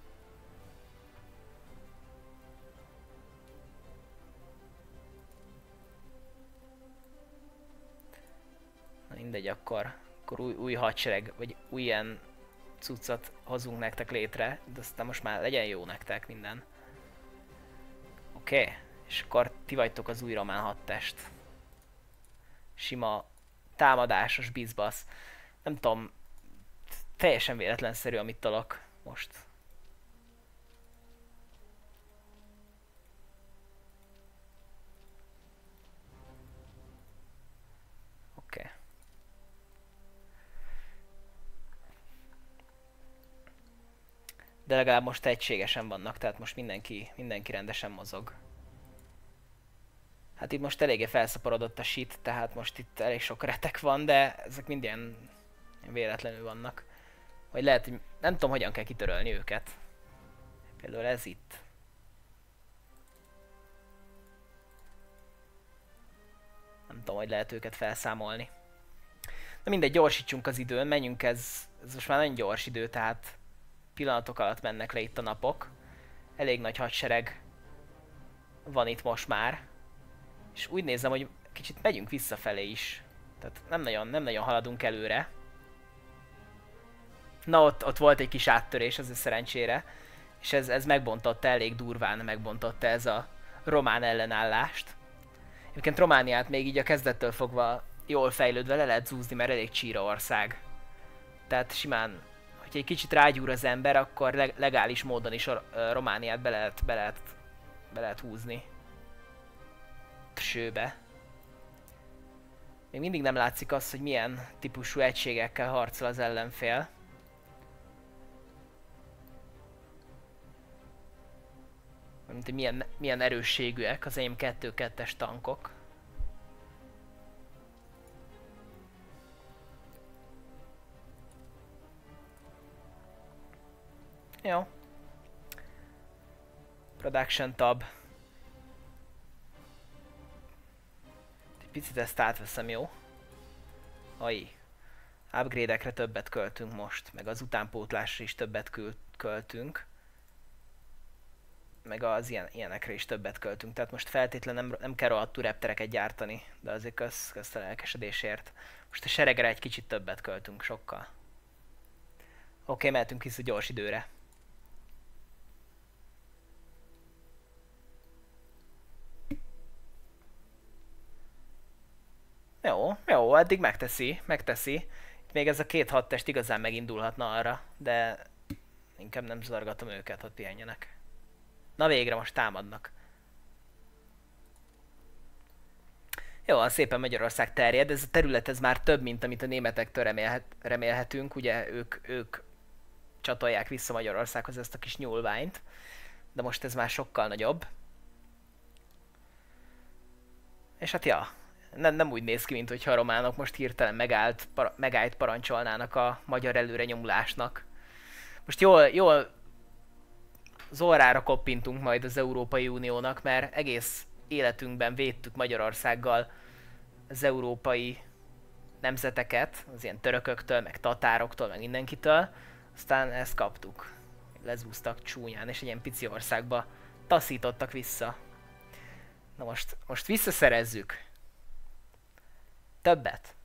Na mindegy, akkor új hadsereg, vagy új ilyen cuccot hozunk nektek létre, de aztán most már legyen jó nektek minden. Oké, és akkor ti vagytok az új román hadtest. Sima támadásos bizbasz. Nem tudom, teljesen véletlenszerű, amit tolok most. Oké. De legalább most egységesen vannak, tehát most mindenki rendesen mozog. Hát itt most eléggé felszaporodott a shit, tehát most itt elég sok retek van, de ezek mind ilyen véletlenül vannak. Vagy lehet, hogy nem tudom, hogyan kell kitörölni őket. Például ez itt. Nem tudom, hogy lehet őket felszámolni. Na mindegy, gyorsítsunk az időn, menjünk, ez most már nagyon gyors idő, tehát pillanatok alatt mennek le itt a napok. Elég nagy hadsereg van itt most már. És úgy nézem, hogy kicsit megyünk visszafelé is. Tehát nem nagyon haladunk előre. Na ott volt egy kis áttörés, az szerencsére. És ez megbontotta, elég durván megbontotta ez a román ellenállást. Egyébként Romániát még így a kezdettől fogva jól fejlődve le lehet zúzni, mert elég csíra ország. Tehát simán, hogyha egy kicsit rágyúr az ember, akkor legális módon is Romániát be lehet húzni. Sőbe. Még mindig nem látszik az, hogy milyen típusú egységekkel harcol az ellenfél. Mint hogy milyen erősségűek az enyém 2-2-es tankok. Jó. Production tab. Picit ezt átveszem, jó? Ai. Upgrade-ekre többet költünk most, meg az utánpótlásra is többet költünk. Meg az ilyenekre is többet költünk. Tehát most feltétlenül nem kell rohadtú reptereket gyártani, de azért közt a lelkesedésért. Most a seregre egy kicsit többet költünk, sokkal. Oké, mehetünk vissza gyors időre. Jó, eddig megteszi. Itt még ez a két hadtest igazán megindulhatna arra, de inkább nem zargatom őket, hogy pihenjenek. Na végre most támadnak. Jó, szépen Magyarország terjed, ez a terület ez már több, mint amit a németektől remélhetünk, ugye ők csatolják vissza Magyarországhoz ezt a kis nyúlványt, de most ez már sokkal nagyobb. És hát ja, nem úgy néz ki, mint hogyha a románok most hirtelen megállt parancsolnának a magyar előrenyomulásnak. Most jól az orrára koppintunk majd az Európai Uniónak, mert egész életünkben védtük Magyarországgal az európai nemzeteket, az ilyen törököktől, meg tatároktól, meg mindenkitől. Aztán ezt kaptuk. Lezúztak csúnyán, és egy ilyen pici országba taszítottak vissza. Na most visszaszerezzük. Többet.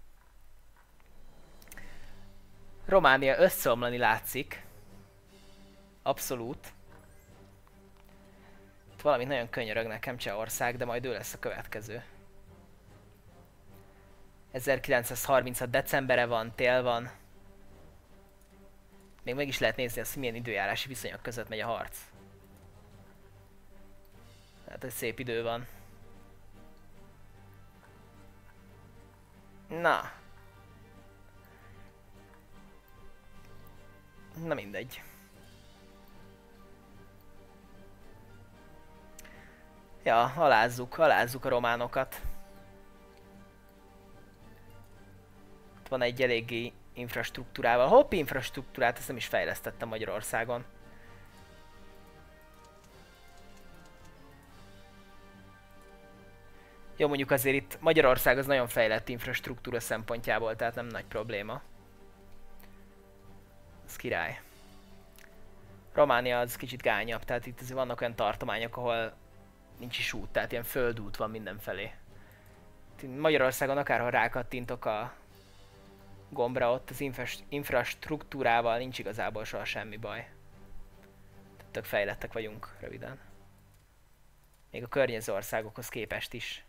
Románia összeomlani látszik. Abszolút. Itt valamit nagyon könyörög nekem Csehország, de majd ő lesz a következő. 1936 decembere van, tél van. Még meg is lehet nézni azt, hogy milyen időjárási viszonyok között megy a harc. Hát, hogy szép idő van. Na. Na mindegy. Ja, alázzuk a románokat. Itt van egy eléggé infrastruktúrával. Hopp, infrastruktúrát, ezt nem is fejlesztettem Magyarországon. Jó, mondjuk azért itt Magyarország az nagyon fejlett infrastruktúra szempontjából, tehát nem nagy probléma. Ez király. Románia az kicsit gányabb, tehát itt azért vannak olyan tartományok, ahol nincs is út, tehát ilyen földút van mindenfelé. Magyarországon akárhol rákattintok a gombra, ott az infrastruktúrával nincs igazából soha semmi baj. Tök fejlettek vagyunk, röviden. Még a környező országokhoz képest is.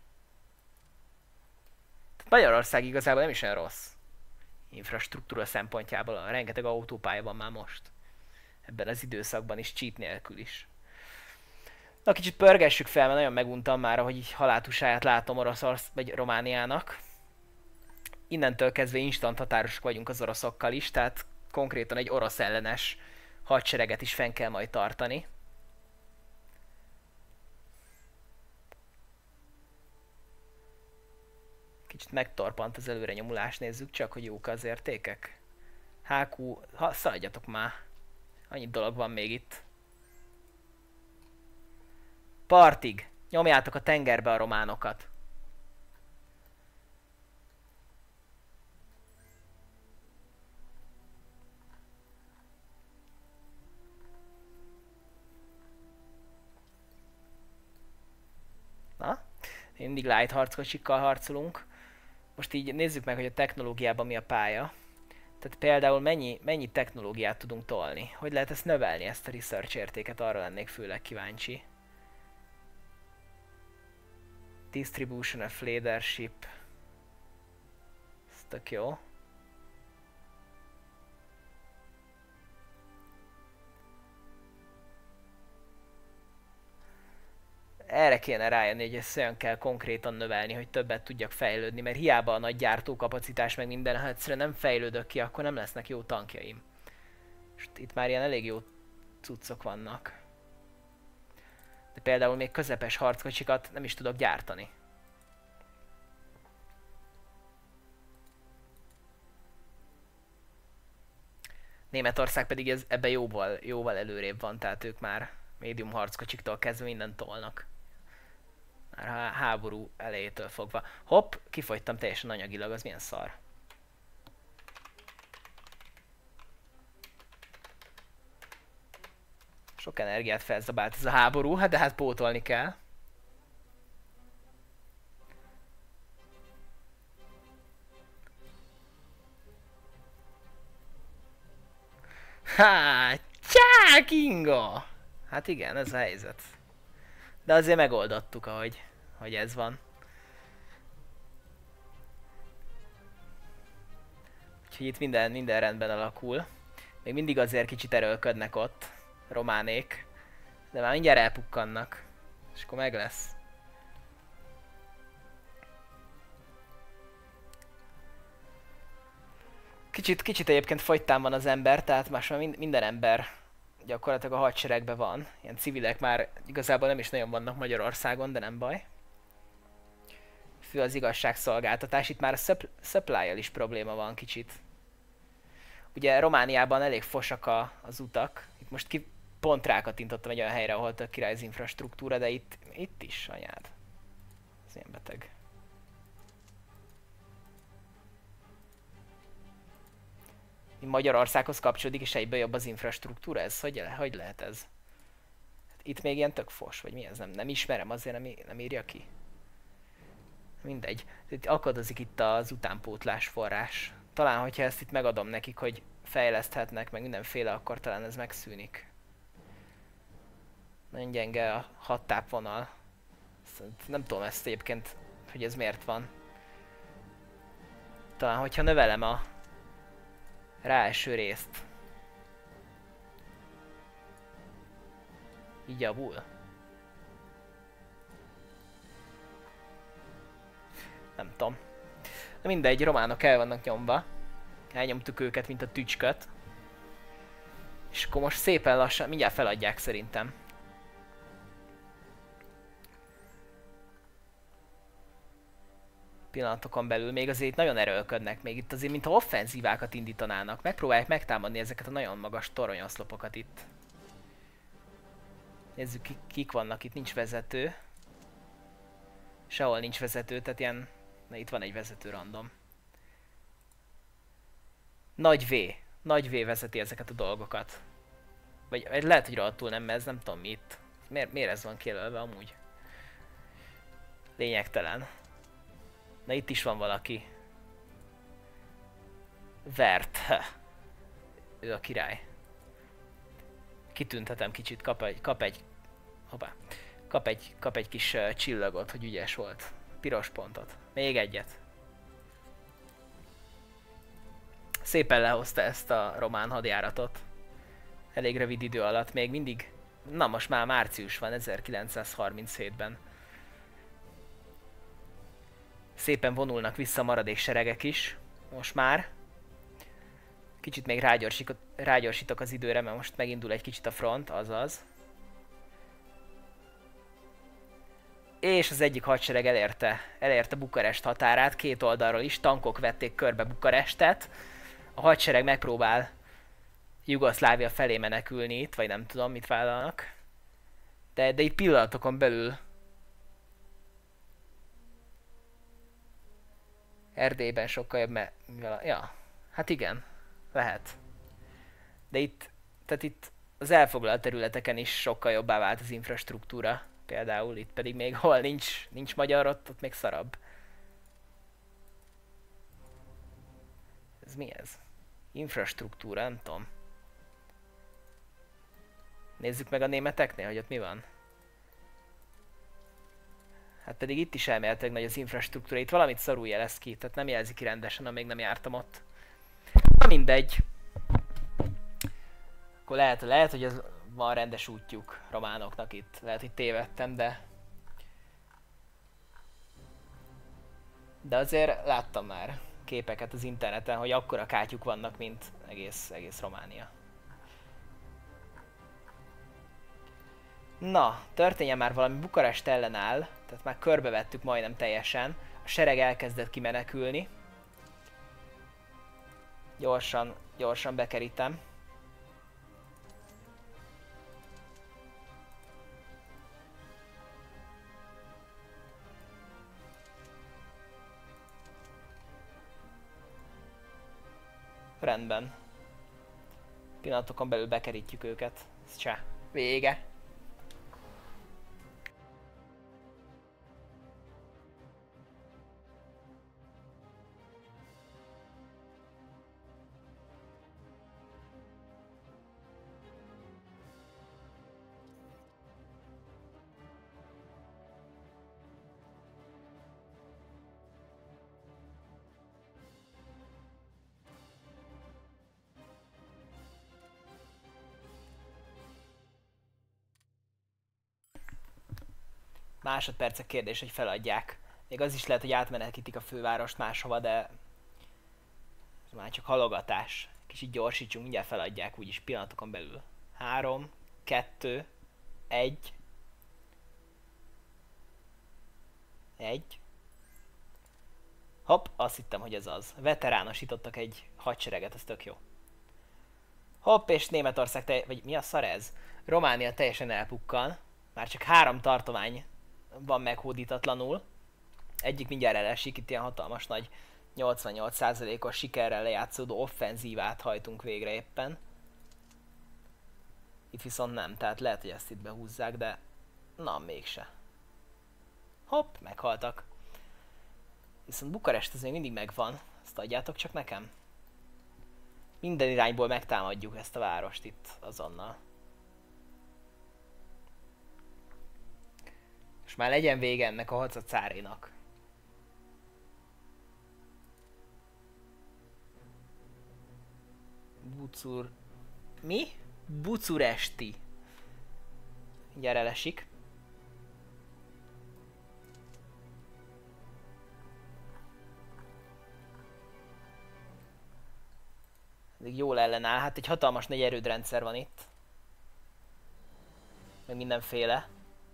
Tehát Magyarország igazából nem is olyan rossz. Infrastruktúra szempontjából, rengeteg autópálya van már most. Ebben az időszakban is, cheat nélkül is. Na, kicsit pörgessük fel, mert nagyon meguntam már, hogy így haláltusáját látom vagy Romániának. Innentől kezdve instant határosak vagyunk az oroszokkal is, tehát konkrétan egy orosz ellenes hadsereget is fenn kell majd tartani. Kicsit megtorpant az előrenyomulás, nézzük csak, hogy jók az értékek. HQ, szaladjatok már. Annyi dolog van még itt. Partig! Nyomjátok a tengerbe a románokat. Na? Mindig light harckocsikkal harcolunk. Most így nézzük meg, hogy a technológiában mi a pálya. Tehát például mennyi technológiát tudunk tolni. Hogy lehet ezt növelni, ezt a research értéket, arra lennék főleg kíváncsi. Distribution of leadership. Ez tök jó. Erre kéne rájönni, hogy ezt olyan kell konkrétan növelni, hogy többet tudjak fejlődni, mert hiába a nagy gyártókapacitás meg minden, ha egyszerűen nem fejlődök ki, akkor nem lesznek jó tankjaim. És itt már ilyen elég jó cuccok vannak. De például még közepes harckocsikat nem is tudok gyártani. Németország pedig ebben jóval előrébb van, tehát ők már médium harckocsiktól kezdve mindent tolnak. Már a háború elejétől fogva. Hopp, kifogytam teljesen anyagilag, az milyen szar. Sok energiát felzabált ez a háború, de hát pótolni kell. Há, csá, Kinga! Hát igen, ez a helyzet. De azért megoldottuk, hogy ez van. Úgyhogy itt minden rendben alakul. Még mindig azért kicsit erőlködnek ott, románék. De már mindjárt elpukkannak. És akkor meg lesz. Kicsit egyébként fogytán van az ember, tehát most már minden ember gyakorlatilag a hadseregben van. Ilyen civilek már igazából nem is nagyon vannak Magyarországon, de nem baj. Fő az igazságszolgáltatás, itt már a supply-jal is probléma van kicsit. Ugye Romániában elég fosak az utak. Itt most pont rákattintottam egy olyan helyre, ahol tök király az infrastruktúra, de itt is, anyád. Ez ilyen beteg. Magyarországhoz kapcsolódik, és egyben jobb az infrastruktúra, ez hogy lehet ez? Itt még ilyen tök fos, vagy mi ez? Nem ismerem, azért nem írja ki. Mindegy. Itt akadozik itt az utánpótlás forrás. Talán, hogyha ezt itt megadom nekik, hogy fejleszthetnek, meg mindenféle, akkor talán ez megszűnik. Nagyon gyenge a hattápvonal. Nem tudom ezt egyébként, hogy ez miért van. Talán, hogyha növelem a ráeső részt. Így javul. Nem tudom. De mindegy, románok el vannak nyomva. Elnyomtuk őket, mint a tücsköt. És akkor most szépen lassan, mindjárt feladják szerintem. Pillanatokon belül még azért nagyon erőlködnek, még itt azért mintha offenzívákat indítanának. Megpróbálják megtámadni ezeket a nagyon magas toronyoszlopokat itt. Nézzük kik vannak itt, nincs vezető. Sehol nincs vezető, tehát ilyen... Na itt van egy vezető random. Nagy V. Nagy V vezeti ezeket a dolgokat. Vagy lehet, hogy rohadtul nem, mert ez nem tudom mi itt. Miért ez van kijelölve amúgy? Lényegtelen. Na itt is van valaki. Vert. Ő a király. Kitüntetem kicsit, kap egy kis csillagot, hogy ügyes volt. Piros pontot. Még egyet. Szépen lehozta ezt a román hadjáratot. Elég rövid idő alatt, még mindig... Na most már március van, 1937-ben. Szépen vonulnak vissza maradék seregek is. Most már. Kicsit még rágyorsítok az időre, mert most megindul egy kicsit a front, azaz. És az egyik hadsereg elérte Bukarest határát, két oldalról is, tankok vették körbe Bukarestet. A hadsereg megpróbál Jugoszlávia felé menekülni itt, vagy nem tudom mit vállalnak. De itt pillanatokon belül Erdélyben sokkal jobb, ja, hát igen, lehet. De tehát itt az elfoglalt területeken is sokkal jobbá vált az infrastruktúra. Például itt pedig még hol nincs magyar, ott még szarabb. Ez mi ez? Infrastruktúra, nem tudom. Nézzük meg a németeknél, hogy ott mi van. Hát pedig itt is elméletileg nagy az infrastruktúra, itt valamit szarul jelez ki, tehát nem jelzi ki rendesen, amíg nem jártam ott. Na mindegy. Akkor lehet, hogy ez van rendes útjuk románoknak itt. Lehet, hogy tévedtem, de azért láttam már képeket az interneten, hogy akkora kátyuk vannak, mint egész Románia. Na, történjen már valami, Bukarest ellenáll, tehát már körbevettük majdnem teljesen. A sereg elkezdett kimenekülni. Gyorsan bekerítem. Rendben. Pillanatokon belül bekerítjük őket. Csá. Vége. Másodpercek kérdés, hogy feladják. Még az is lehet, hogy átmenekítik a fővárost máshova, de ez már csak halogatás. Kicsit gyorsítsunk, mindjárt feladják úgyis pillanatokon belül. 3, 2, 1. 1. Hopp, azt hittem, hogy ez az. Veteránosítottak egy hadsereget, ez tök jó. Hopp, és Németország vagy mi a szar ez? Románia teljesen elpukkan. Már csak 3 tartomány van meghódítatlanul. Egyik mindjárt elesik, itt ilyen hatalmas nagy 88%-os sikerrel lejátszódó offenzívát hajtunk végre éppen. Itt viszont nem, tehát lehet, hogy ezt itt behúzzák, de na, mégse. Hopp, meghaltak. Viszont Bukarest ez még mindig megvan, ezt adjátok csak nekem. Minden irányból megtámadjuk ezt a várost itt azonnal. És már legyen vége ennek a Hadzacárénak. Mi? Bucuresti. Mindjárt elesik. Eddig jól ellenáll. Hát egy hatalmas nagy erődrendszer van itt. Meg mindenféle.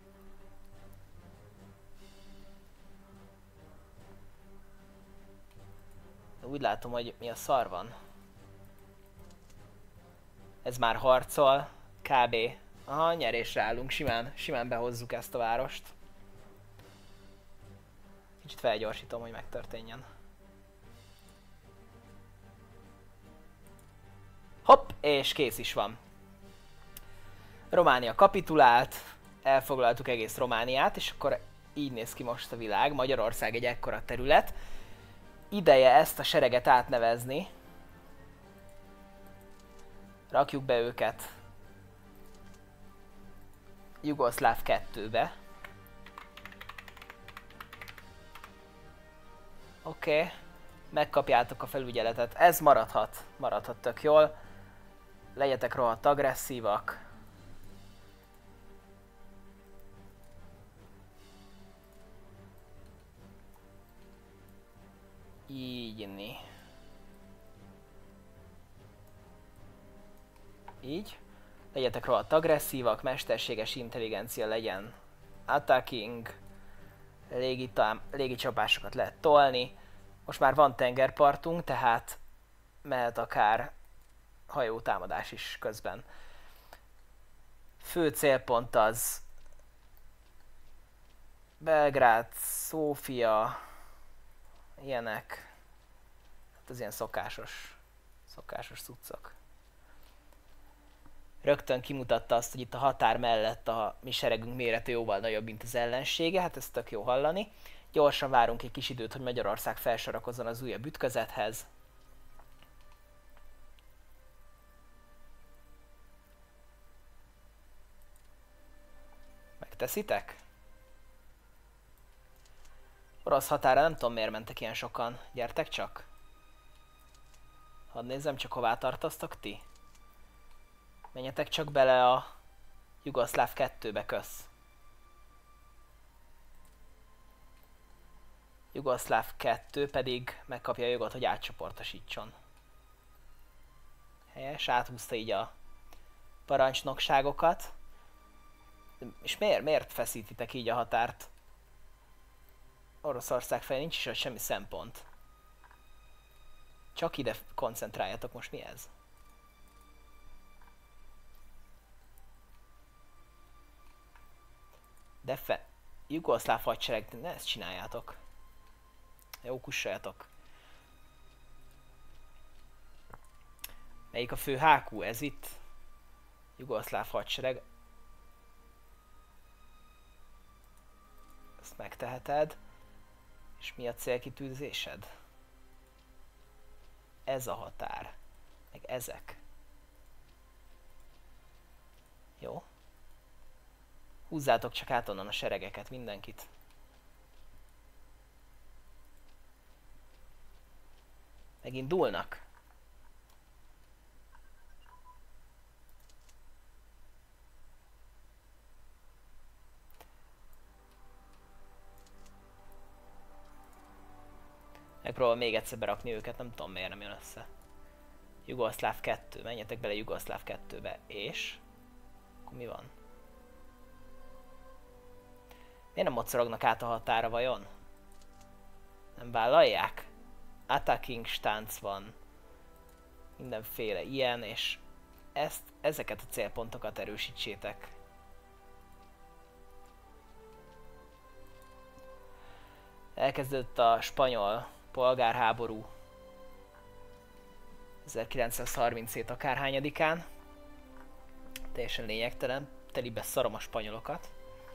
Úgy látom, hogy mi a szar van. Ez már harcol. Kb. Aha, nyerésre állunk. Simán behozzuk ezt a várost. Kicsit felgyorsítom, hogy megtörténjen. Hopp, és kész is van. Románia kapitulált, elfoglaltuk egész Romániát, és akkor így néz ki most a világ. Magyarország egy ekkora terület. Ideje ezt a sereget átnevezni. Rakjuk be őket Jugoszláv 2-be. Oké. Megkapjátok a felügyeletet. Ez maradhat. Maradhat tök jól. Legyetek rohadt agresszívak. Így. Így. Legyetek rohadt agresszívak, mesterséges intelligencia legyen attacking, légicsapásokat lehet tolni. Most már van tengerpartunk, tehát mehet akár hajótámadás is közben. Fő célpont az Belgrád, Szófia, ilyenek. Hát az ilyen szokásos cuccok. Rögtön kimutatta azt, hogy itt a határ mellett a mi seregünk mérete jóval nagyobb, mint az ellensége, hát ez tök jó hallani. Gyorsan várunk egy kis időt, hogy Magyarország felsorakozzon az újabb ütközethez. Megteszitek? Orosz határa nem tudom miért mentek ilyen sokan. Gyertek csak. Hadd nézzem csak hová tartoztok ti. Menjetek csak bele a Jugoszláv 2-be, kösz. Jugoszláv 2 pedig megkapja a jogot, hogy átcsoportosítson. Helyes, áthúzta így a parancsnokságokat. És miért feszítitek így a határt? Oroszország felé nincs is ott semmi szempont. Csak ide koncentráljatok, most mi ez? Jugoszláv hadsereg, ne ezt csináljátok. Jó, kussoljatok. Melyik a fő HQ? Ez itt. Jugoszláv hadsereg. Ezt megteheted. És mi a célkitűzésed? Ez a határ. Meg ezek. Jó. Húzzátok csak át onnan a seregeket, mindenkit. Megindulnak. Megpróbálom még egyszer berakni őket, nem tudom miért nem jön össze. Jugoszláv 2, menjetek bele Jugoszláv 2-be, és... Akkor mi van? Miért nem mocorognak át a határa vajon? Nem vállalják? Attacking stance van. Mindenféle ilyen, és ezeket a célpontokat erősítsétek. Elkezdődött a spanyol polgárháború 1937 akárhányadikán. Teljesen lényegtelen, telibe szarom a spanyolokat.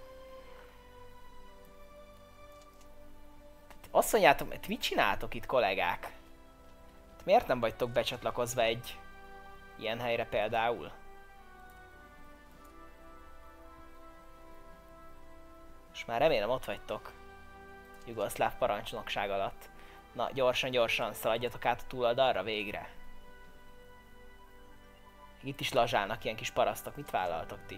Azt mondjátok, mit csináltok itt, kollégák? Miért nem vagytok becsatlakozva egy ilyen helyre például? Most már remélem ott vagytok. Jugoszláv parancsnokság alatt. Na, gyorsan, szaladjatok át a túloldalra végre. Itt is lazsálnak ilyen kis parasztok, mit vállaltok ti?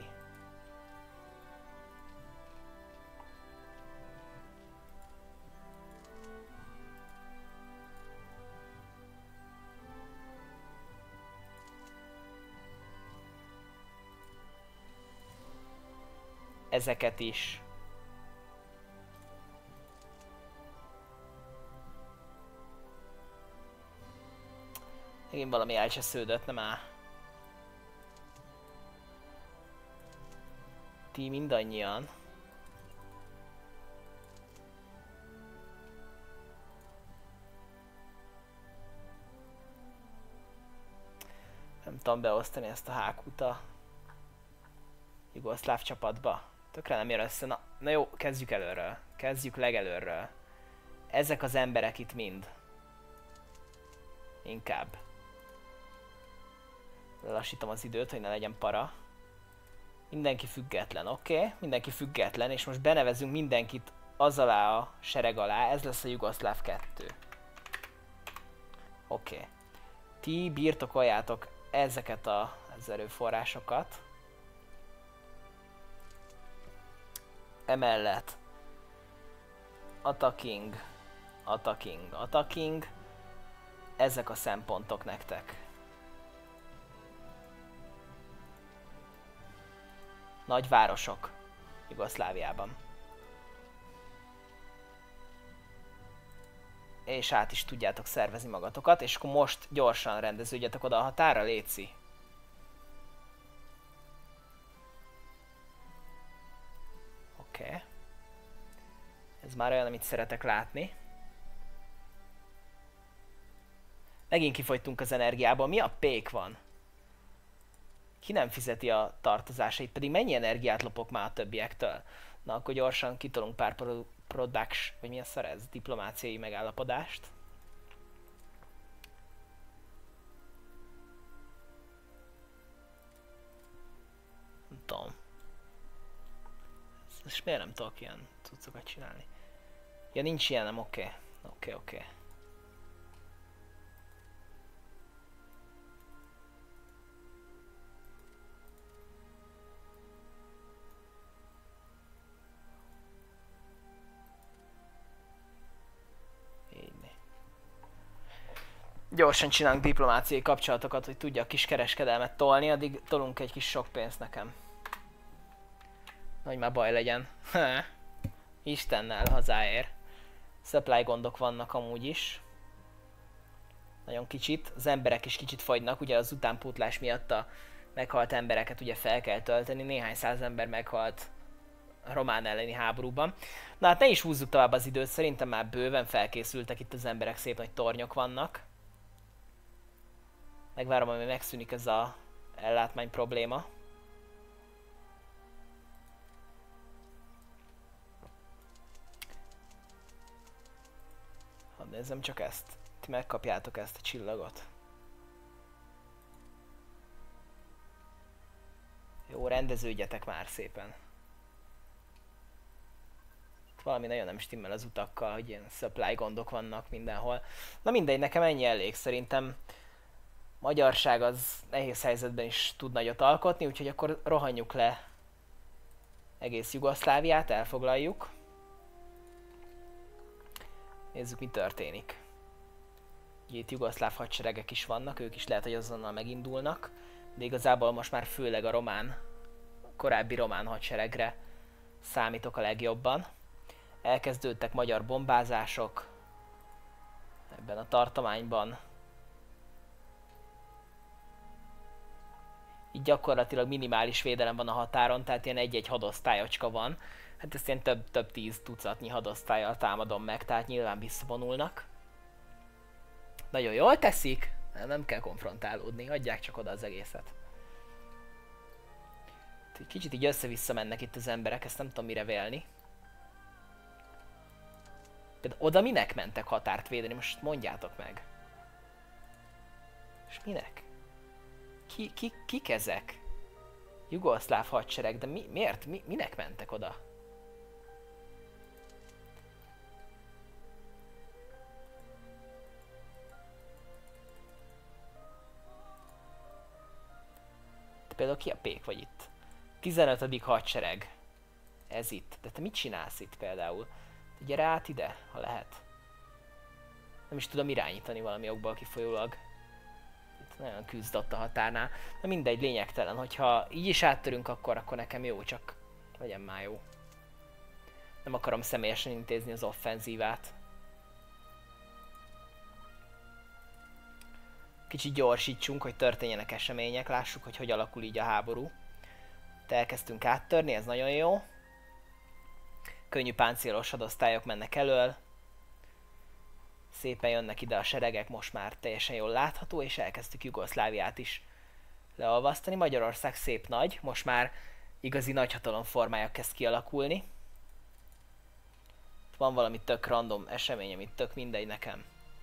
Ezeket is. Megint valami elcsesződött, nem áll. Ti mindannyian. tudom beosztani ezt a hákút a jugoszláv csapatba. Tökre nem jön össze. Na jó, kezdjük előről. Kezdjük legelőről. Ezek az emberek itt mind. Inkább. Lelassítom az időt, hogy ne legyen para. Mindenki független, oké? Mindenki független, és most benevezünk mindenkit az alá a sereg alá. Ez lesz a jugoszláv 2. Oké. Ti birtokoljátok ezeket az erőforrásokat. Emellett attacking, attacking, attacking. Ezek a szempontok nektek. Nagy városok Jugoszláviában. És át is tudjátok szervezni magatokat, és akkor most gyorsan rendeződjetek oda a határa, léci. Oké. Ez már olyan, amit szeretek látni. Megint kifogytunk az energiából. Mi a pék van? Ki nem fizeti a tartozásait, pedig mennyi energiát lopok már a többiektől? Na akkor gyorsan kitolunk pár production, vagy mi a szar ez? Diplomáciai megállapodást. Nem tudom. És miért nem tudok ilyen cuccokat csinálni? Ja, nincs ilyenem, oké. Oké. Gyorsan csinálunk diplomáciai kapcsolatokat, hogy tudja a kis kereskedelmet tolni, addig tolunk egy kis sok pénzt nekem. Hogy már baj legyen. Istennel, hazáért. Supply gondok vannak amúgy is. Nagyon kicsit. Az emberek is kicsit fagynak, ugye az utánpótlás miatt a meghalt embereket ugye fel kell tölteni. Néhány száz ember meghalt a román elleni háborúban. Na hát ne is húzzuk tovább az időt, szerintem már bőven felkészültek itt az emberek, szép nagy tornyok vannak. Megvárom, amíg megszűnik ez a ellátmány probléma. Hadd nézzem csak ezt. Ti megkapjátok ezt a csillagot. Jó, rendeződjetek már szépen. Valami nagyon nem stimmel az utakkal, hogy ilyen supply gondok vannak mindenhol. Na mindegy, nekem ennyi elég. Szerintem magyarság az nehéz helyzetben is tud nagyot alkotni, úgyhogy akkor rohanjuk le egész Jugoszláviát, elfoglaljuk. Nézzük, mi történik. Itt jugoszláv hadseregek is vannak, ők is lehet, hogy azonnal megindulnak, de igazából most már főleg a román, korábbi román hadseregre számítok a legjobban. Elkezdődtek magyar bombázások ebben a tartományban. Így gyakorlatilag minimális védelem van a határon, tehát ilyen egy-egy hadosztályocska van. Hát ezt ilyen több 10 tucatnyi hadosztállyal támadom meg, tehát nyilván visszavonulnak. Nagyon jól teszik, nem kell konfrontálódni, adják csak oda az egészet. Kicsit így össze-vissza mennek itt az emberek, ezt nem tudom mire vélni. Például oda minek mentek határt védeni, most mondjátok meg. És minek? Kik ezek? Jugoszláv hadsereg, de miért? Minek mentek oda? De például ki a pék vagy itt? 15. hadsereg. Ez itt. De te mit csinálsz itt például? Te gyere át ide, ha lehet. Nem is tudom irányítani valami okból kifolyólag. Nagyon küzdött a határnál. De mindegy, lényegtelen. Hogyha így is áttörünk, akkor nekem jó, csak legyen már jó. Nem akarom személyesen intézni az offenzívát. Kicsit gyorsítsunk, hogy történjenek események, lássuk, hogy alakul így a háború. De elkezdtünk áttörni, ez nagyon jó. Könnyű páncélos hadosztályok mennek elől. Szépen jönnek ide a seregek, most már teljesen jól látható, és elkezdtük Jugoszláviát is leolvasztani. Magyarország szép nagy, most már igazi nagyhatalom formája kezd kialakulni. Van valami tök random esemény, amit tök mindegy nekem.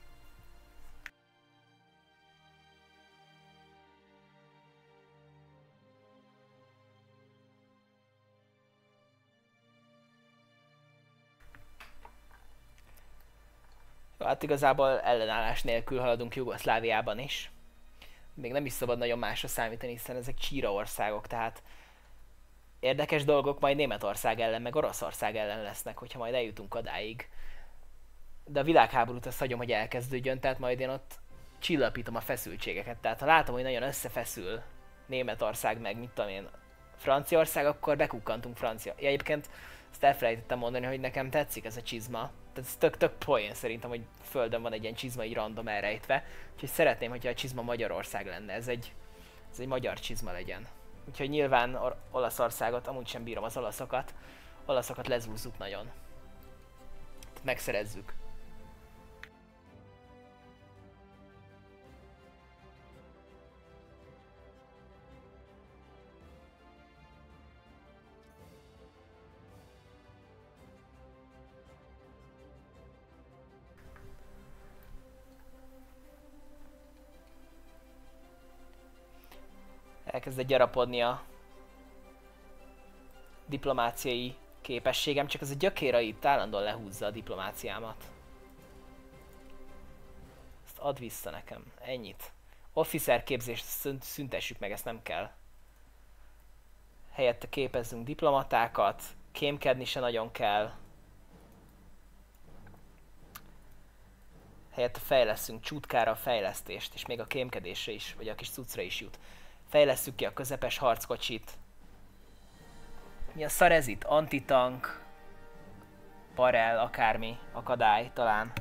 Jó, hát igazából ellenállás nélkül haladunk Jugoszláviában is. Még nem is szabad nagyon másra számítani, hiszen ezek csíra országok, tehát érdekes dolgok majd Németország ellen, meg Oroszország ellen lesznek, hogyha majd eljutunk odáig. De a világháborút azt hagyom, hogy elkezdődjön, tehát majd én ott csillapítom a feszültségeket. Tehát ha látom, hogy nagyon összefeszül Németország, meg mit tudom én, Franciaország, akkor bekukkantunk Francia. Ja, egyébként ezt elfelejtettem mondani, hogy nekem tetszik ez a csizma. Tehát ez tök poén szerintem, hogy földön van egy ilyen csizma így random elrejtve. Úgyhogy szeretném, hogyha a csizma Magyarország lenne. Ez egy magyar csizma legyen. Úgyhogy nyilván Olaszországot, amúgy sem bírom az olaszokat. Olaszokat lezúzzuk nagyon. Megszerezzük. Elkezdett gyarapodni a diplomáciai képességem, csak ez a gyökéra itt állandóan lehúzza a diplomáciámat. Ezt add vissza nekem, ennyit. Officer képzést szüntessük meg, ezt nem kell. Helyette képezzünk diplomatákat, kémkedni se nagyon kell. Helyette fejleszünk csútkára a fejlesztést, és még a kémkedésre is, vagy a kis cuccra is jut. Fejlesszük ki a közepes harckocsit. Mi a szar ez itt? Antitank, barel, akármi, akadály talán.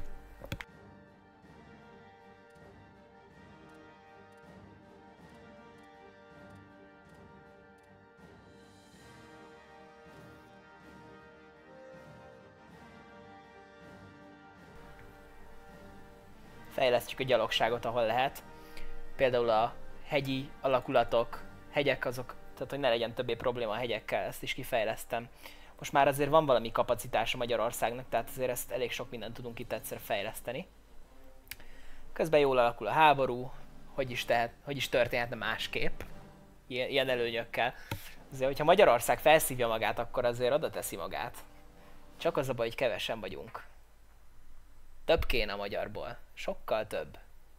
Fejlesztjük a gyalogságot, ahol lehet. Például a hegyi alakulatok, hegyek azok, tehát hogy ne legyen többé probléma a hegyekkel, ezt is kifejlesztem. Most már azért van valami kapacitása Magyarországnak, tehát azért ezt elég sok mindent tudunk itt egyszer fejleszteni. Közben jól alakul a háború, hogy is történhetne másképp, ilyen előnyökkel. Azért, hogyha Magyarország felszívja magát, akkor azért oda teszi magát. Csak az a baj, hogy kevesen vagyunk. Több kéne a magyarból. Sokkal több.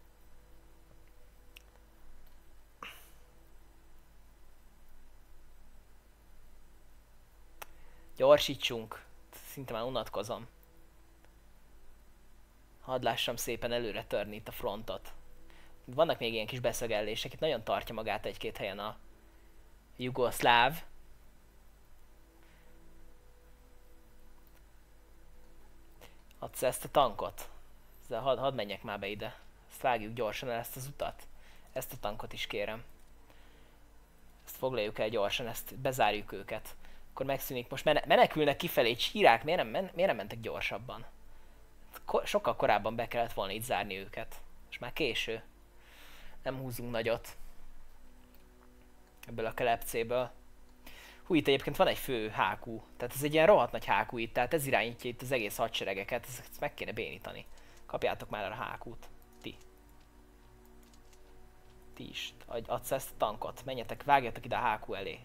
Gyorsítsunk. Szinte már unatkozom. Hadd lássam szépen előre törni itt a frontot. Vannak még ilyen kis beszögellések. Itt nagyon tartja magát egy-két helyen a jugoszláv. Adsz ezt a tankot. Hadd menjek már be ide. Ezt vágjuk gyorsan el, ezt az utat. Ezt a tankot is kérem. Ezt foglaljuk el gyorsan, ezt bezárjuk őket. Akkor megszűnik. Most menekülnek kifelé, csírák. Miért nem mentek gyorsabban? Sokkal korábban be kellett volna itt zárni őket. És már késő. Nem húzunk nagyot. Ebből a kelepcéből. Hú, itt egyébként van egy fő HQ. Tehát ez egy ilyen rohadt nagy HQ itt. Tehát ez irányítja itt az egész hadseregeket. Ezt meg kéne bénítani. Kapjátok már a HQ-t. Ti. Ti is. Adsz ezt a tankot. Menjetek, vágjatok ide a HQ elé.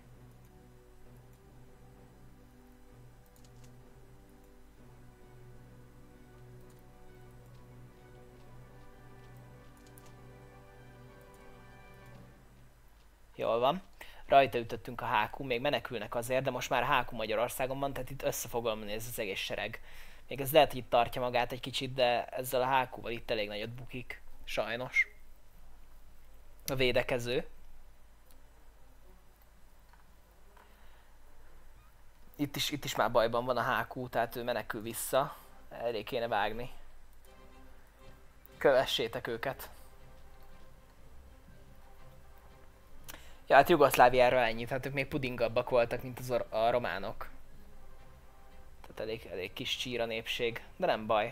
Jól van. Rajta ütöttünk a HQ, még menekülnek azért, de most már HQ Magyarországon van, tehát itt össze fog omlani ez az egész sereg. Még ez lehet, hogy itt tartja magát egy kicsit, de ezzel a HQ-val itt elég nagyot bukik. Sajnos. A védekező. Itt is már bajban van a HQ, tehát ő menekül vissza. Elég kéne vágni. Kövessétek őket. Ja, hát Jugoszláviáról ennyit, hát ők még pudingabbak voltak, mint a románok. Tehát elég kis csíra népség, de nem baj.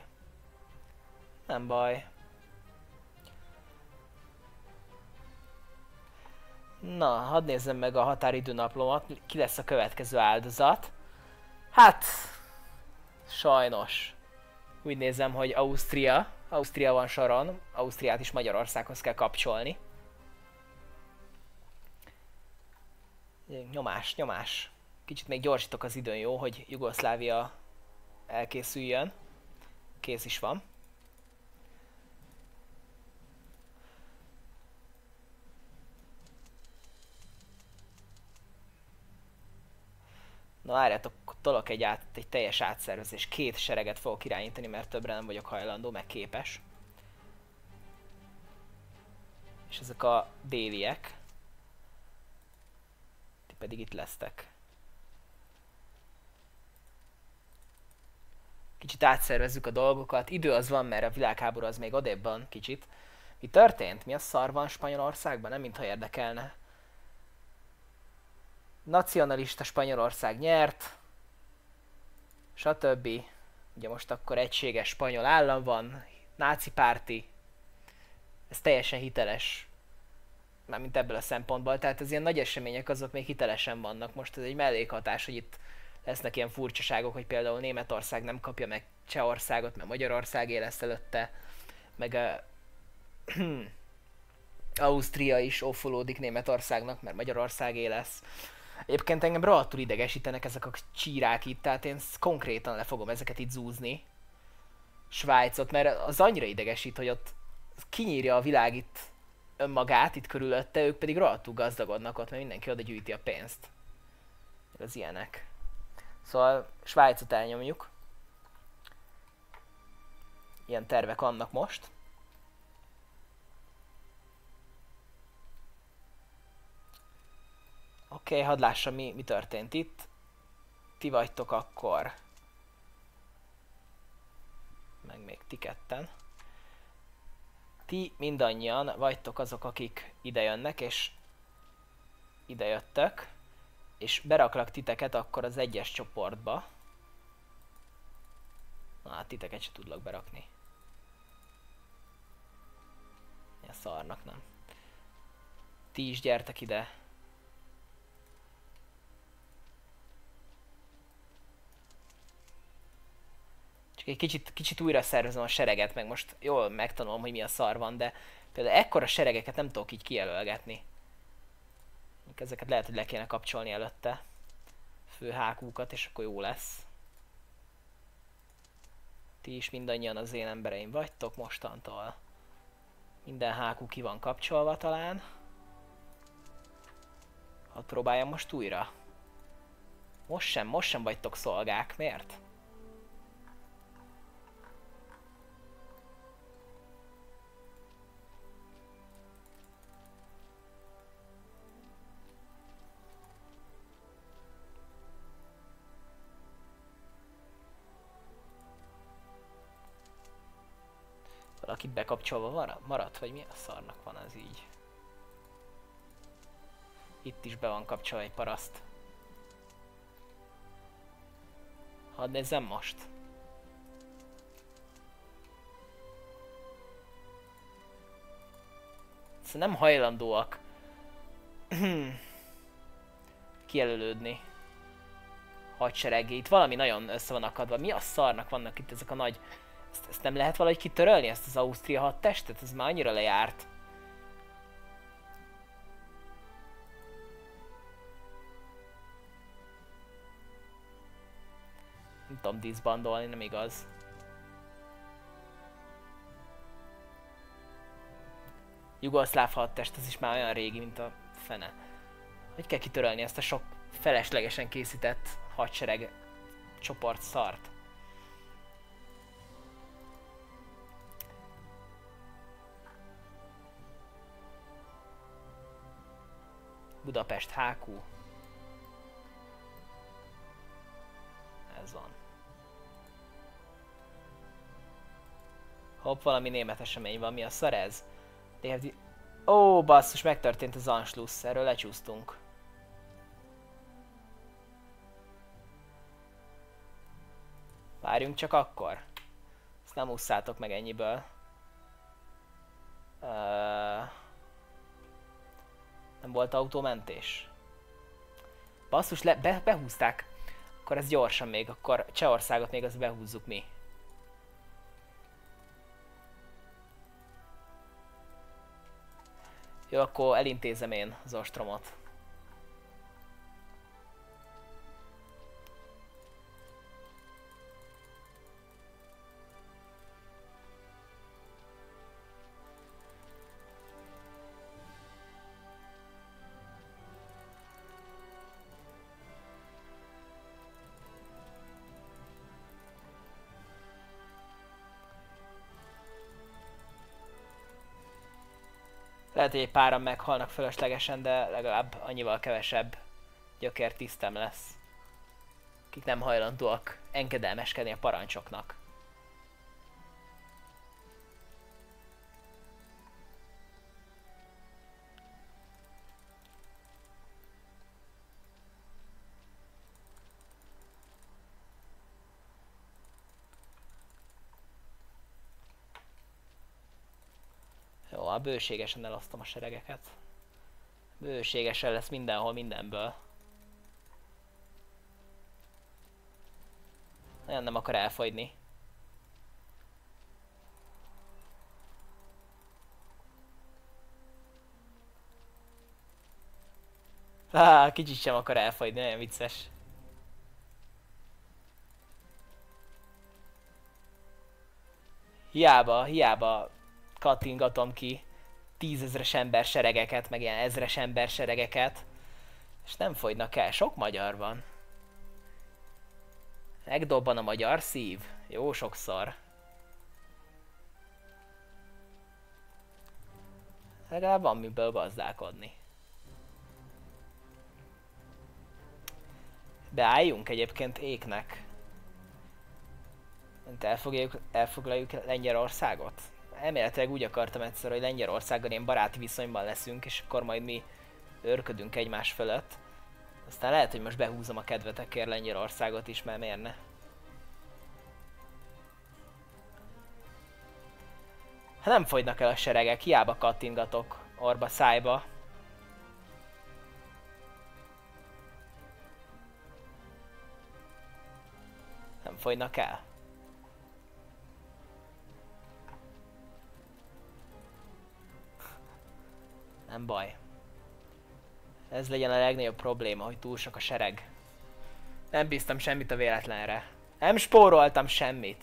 Nem baj. Na, hadd nézzem meg a határidőnaplomat, ki lesz a következő áldozat. Hát, sajnos. Úgy nézem, hogy Ausztria. Ausztria van soron, Ausztriát is Magyarországhoz kell kapcsolni. Nyomás, nyomás. Kicsit még gyorsítok az időn, jó, hogy Jugoszlávia elkészüljön. Kész is van. Na várjátok, tolok egy teljes átszervezés. 2 sereget fogok irányítani, mert többre nem vagyok hajlandó, meg képes. És ezek a déliek. Ti pedig itt lesztek. Kicsit átszervezzük a dolgokat. Idő az van, mert a világháború az még odébb van kicsit. Mi történt? Mi a szar van Spanyolországban? Nem mintha érdekelne. Nacionalista Spanyolország nyert. Stb. Ugye most akkor egységes spanyol állam van. Náci párti. Ez teljesen hiteles. Mármint ebből a szempontból. Tehát az ilyen nagy események azok még hitelesen vannak. Most ez egy mellékhatás, hogy itt lesznek ilyen furcsaságok, hogy például Németország nem kapja meg Csehországot, mert Magyarországé lesz előtte. Meg Ausztria is ófolódik Németországnak, mert Magyarországé lesz. Egyébként engem rohadtul idegesítenek ezek a csírák itt, tehát én konkrétan le fogom ezeket itt zúzni. Svájcot, mert az annyira idegesít, hogy ott kinyírja a világ itt önmagát itt körülötte, ők pedig rohadtul gazdagodnak ott, mert mindenki oda gyűjti a pénzt. Az ilyenek. Szóval Svájcot elnyomjuk. Ilyen tervek vannak most. Oké, hadd lássam mi történt itt. Ti vagytok akkor. Meg még ti ketten. Ti mindannyian vagytok azok, akik idejönnek, és idejöttök. És beraklak titeket akkor az egyes csoportba. Na, hát titeket se tudlak berakni. Ilyen szarnak, nem? Ti is gyertek ide. Csak egy kicsit újra szervezem a sereget, meg most jól megtanulom, hogy mi a szar van, de például ekkora seregeket nem tudok így kijelölgetni. Ezeket lehet, hogy le kéne kapcsolni előtte. Fő HQ-kat, és akkor jó lesz. Ti is mindannyian az én embereim vagytok mostantól. Minden HQ ki van kapcsolva talán. Hadd próbáljam most újra. Most sem vagytok szolgák. Miért? Valaki bekapcsolva maradt, vagy mi a szarnak van ez így? Itt is be van kapcsolva egy paraszt. Hadd nézzem most. Szóval nem hajlandóak kijelölődni hadsereggé. Itt valami nagyon össze van akadva. Mi a szarnak vannak itt ezek a nagy... Ezt nem lehet valahogy kitörölni, ezt az Ausztria hadtestet? Ez már annyira lejárt. Nem tudom diszbandolni, nem igaz. Jugoszláv hadtest, ez is már olyan régi, mint a fene. Hogy kell kitörölni ezt a sok feleslegesen készített hadsereg csoport szart? Budapest HQ. Ez van. Hopp, valami német esemény van. Mi a szar ez? Ó, basszus, megtörtént az Anschluss. Erről lecsúsztunk. Várjunk csak akkor. Ezt nem ússzátok meg ennyiből. Nem volt autómentés. Basszus, behúzták. Akkor ez gyorsan még, akkor Csehországot még azt behúzzuk mi. Jó, akkor elintézem én az ostromot. Lehet, hogy egy páran meghalnak fölöslegesen, de legalább annyival kevesebb gyökértisztem lesz. Akik nem hajlandóak engedelmeskedni a parancsoknak. Jó, bőségesen elosztom a seregeket. Bőségesen lesz mindenhol mindenből. Nagyon nem akar elfogyni. Kicsit sem akar elfogyni, nagyon vicces. Hiába kattingatom ki 10 000-es ember seregeket, meg ilyen 1000-es ember seregeket, és nem fogynak el. Sok magyar van. Megdobban a magyar szív. Jó sokszor. Legalább van miből gazdálkodni. Beálljunk egyébként éknek. Elfoglaljuk Lengyelországot? Elméletileg úgy akartam egyszer, hogy Lengyelországgal ilyen baráti viszonyban leszünk, és akkor majd mi őrködünk egymás fölött. Aztán lehet, hogy most behúzom a kedvetekért Lengyelországot is, mert miért ne? Hát nem fogynak el a seregek, hiába kattingatok orba szájba. Nem fogynak el. Nem baj. Ez legyen a legnagyobb probléma, hogy túl sok a sereg. Nem bíztam semmit a véletlenre. Nem spóroltam semmit.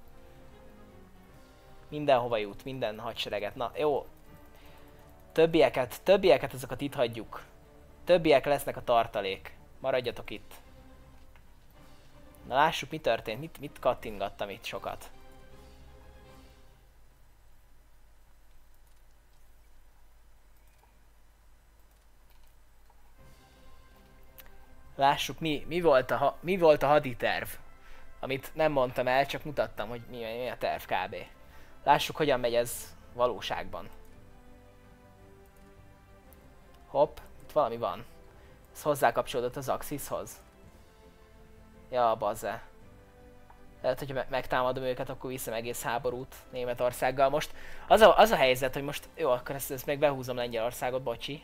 Mindenhova jut, minden hadsereget. Na, jó. Többieket azokat itt hagyjuk. Többiek lesznek a tartalék. Maradjatok itt. Na lássuk, mi történt. Mit kattingattam itt sokat. Lássuk, mi volt a haditerv. Amit nem mondtam el, csak mutattam, hogy mi a terv kb. Lássuk, hogyan megy ez valóságban. Hopp, itt valami van. Ez hozzákapcsolódott az Axishoz. Ja, bazze. Lehet, hogy megtámadom őket, akkor viszem egész háborút Németországgal. Most az a helyzet, hogy most... Jó, akkor ezt még behúzom Lengyelországot, bocsi.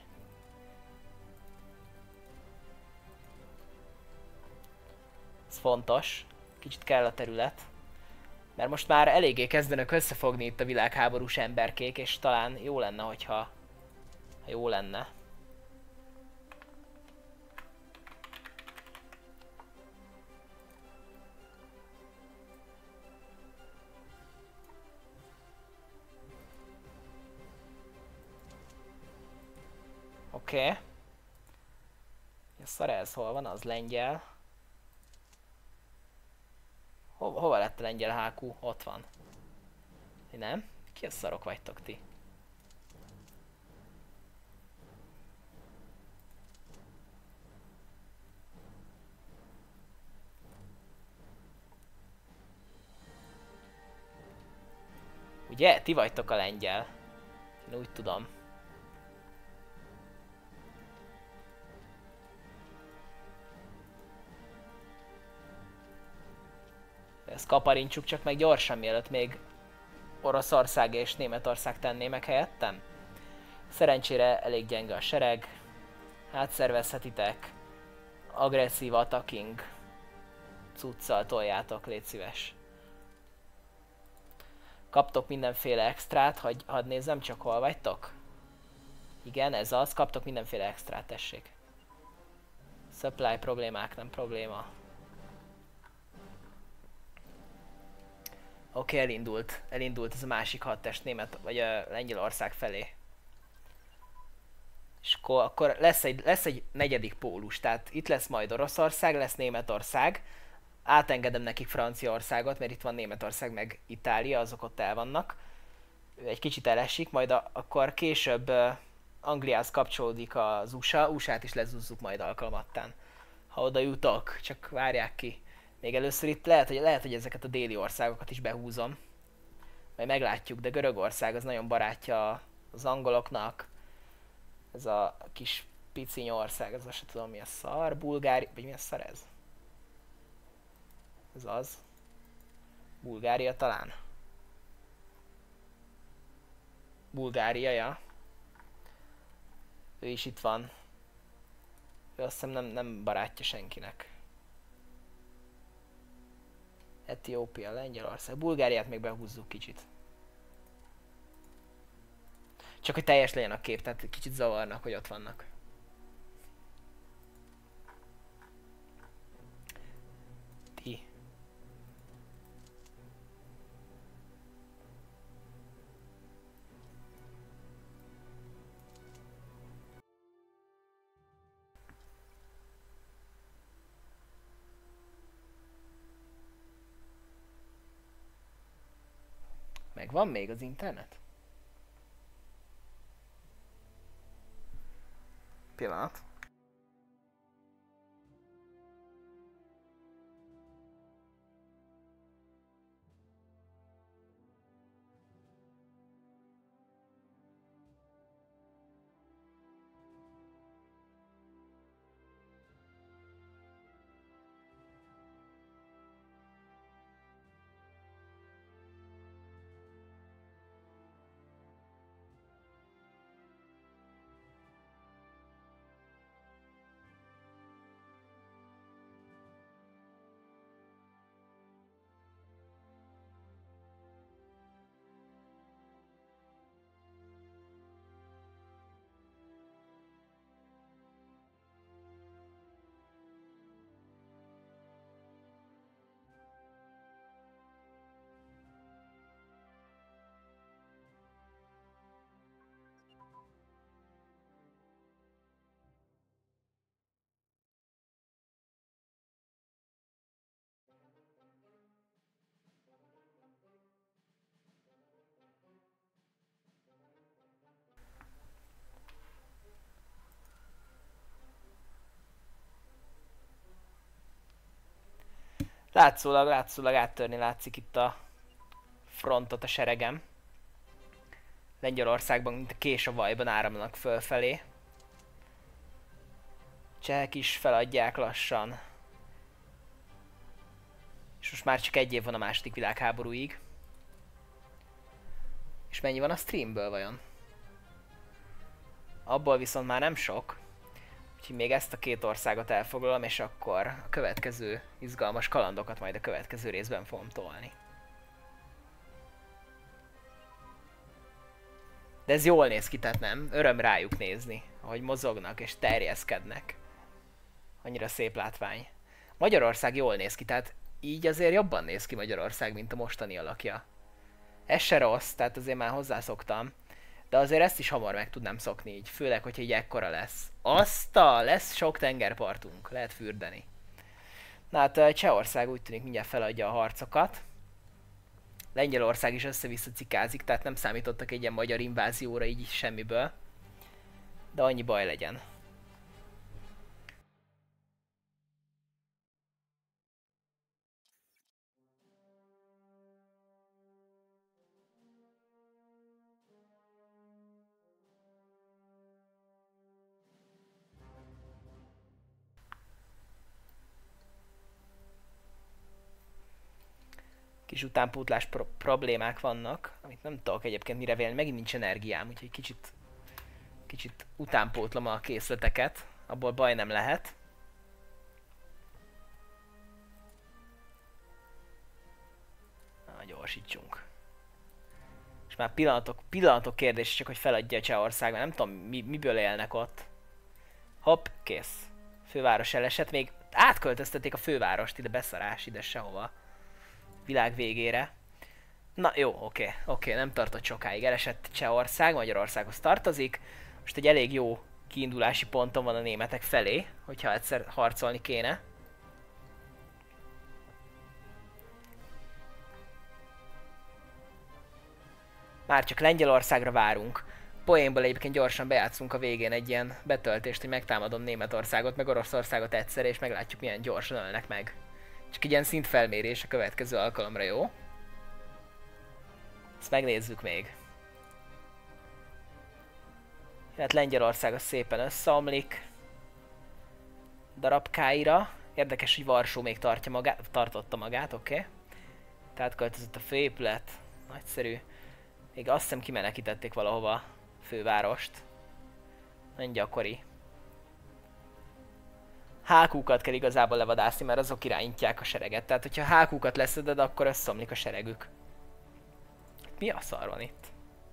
Ez fontos. Kicsit kell a terület. Mert most már eléggé kezdenek összefogni itt a világháborús emberkék, és talán jó lenne, hogyha jó lenne. Oké. Okay. Szar ez hol van? Az lengyel. Hova lett a lengyel HQ? Ott van. Nem? Ki a szarok vagytok ti? Ugye? Ti vagytok a lengyel. Én úgy tudom. Ezt kaparintsuk csak meg gyorsan, mielőtt még Oroszország és Németország tenné meg helyettem. Szerencsére elég gyenge a sereg, Átszervezhetitek. Agresszív attacking cuccal toljátok, légy szíves. Kaptok mindenféle extrát, hadd nézzem csak hol vagytok. Igen, ez az, kaptok mindenféle extrát, tessék. Supply problémák, nem probléma. Oké, elindult ez a másik hadtest német, vagy a Lengyelország felé. És akkor lesz egy negyedik pólus, tehát itt lesz majd Oroszország, lesz Németország. Átengedem nekik Franciaországot, mert itt van Németország meg Itália, azok ott el vannak. Egy kicsit elesik, majd akkor később Angliához kapcsolódik az USA, USA-t is lezúzzuk majd alkalmattán. Ha oda jutok, csak várják ki. Még először itt lehet, hogy ezeket a déli országokat is behúzom. Majd meglátjuk, de Görögország az nagyon barátja az angoloknak. Ez a kis piciny ország, ez azt sem tudom mi a szar. Bulgária, vagy mi a szar ez? Ez az. Bulgária talán. Bulgária, ja. Ő is itt van. Ő azt hiszem nem barátja senkinek. Etiópia, Lengyelország. Bulgáriát még behúzzuk kicsit. Csak hogy teljes legyen a kép, tehát kicsit zavarnak, hogy ott vannak. Ti. Megvan még az internet? Pillanat. Látszólag áttörni látszik itt a frontot a seregem. Lengyelországban, mint a kés a vajban áramlanak fölfelé. Csehek is feladják lassan. És most már csak egy év van a második világháborúig. És mennyi van a streamből vajon? Abból viszont már nem sok. Úgyhogy még ezt a két országot elfoglalom, és akkor a következő izgalmas kalandokat majd a következő részben fogom tolni. De ez jól néz ki, tehát nem? Öröm rájuk nézni, ahogy mozognak és terjeszkednek. Annyira szép látvány. Magyarország jól néz ki, tehát így azért jobban néz ki Magyarország, mint a mostani alakja. Ez se rossz, tehát azért már hozzászoktam. De azért ezt is hamar meg tudnám szokni így, főleg, hogyha így ekkora lesz. Lesz sok tengerpartunk, lehet fürdeni. Na hát Csehország úgy tűnik mindjárt feladja a harcokat. Lengyelország is össze-vissza cikázik, tehát nem számítottak egy ilyen magyar invázióra így semmiből. De annyi baj legyen. Kis utánpótlás problémák vannak, amit nem tudok egyébként mire vélni, megint nincs energiám, úgyhogy kicsit utánpótlom a készleteket, abból baj nem lehet. Na, gyorsítsunk. És már pillanatok kérdés, csak hogy feladja a Csehország, mert nem tudom miből élnek ott. Hopp, kész. Főváros elesett, még átköltöztették a fővárost ide, beszarás, ide sehova. Világ végére. Na jó, oké, nem tartott sokáig. Elesett Csehország, Magyarországhoz tartozik. Most egy elég jó kiindulási ponton van a németek felé, hogyha egyszer harcolni kéne. Már csak Lengyelországra várunk. Poénból egyébként gyorsan bejátszunk a végén egy ilyen betöltést, hogy megtámadom Németországot, meg Oroszországot egyszer, és meglátjuk milyen gyorsan ölnek meg. Csak egy ilyen szintfelmérés a következő alkalomra, jó? Ezt megnézzük még. Hát Lengyelország az szépen összeomlik. Darabkáira. Érdekes, hogy Varsó még tartotta magát, oké. Tehát költözött a főépület. Nagyszerű. Még azt hiszem kimenekítették valahova a fővárost. Nagyon gyakori. HQ-kat kell igazából levadászni, mert azok irányítják a sereget. Tehát, hogyha HQ-kat leszeded, akkor összeomlik a seregük. Mi a szar van itt?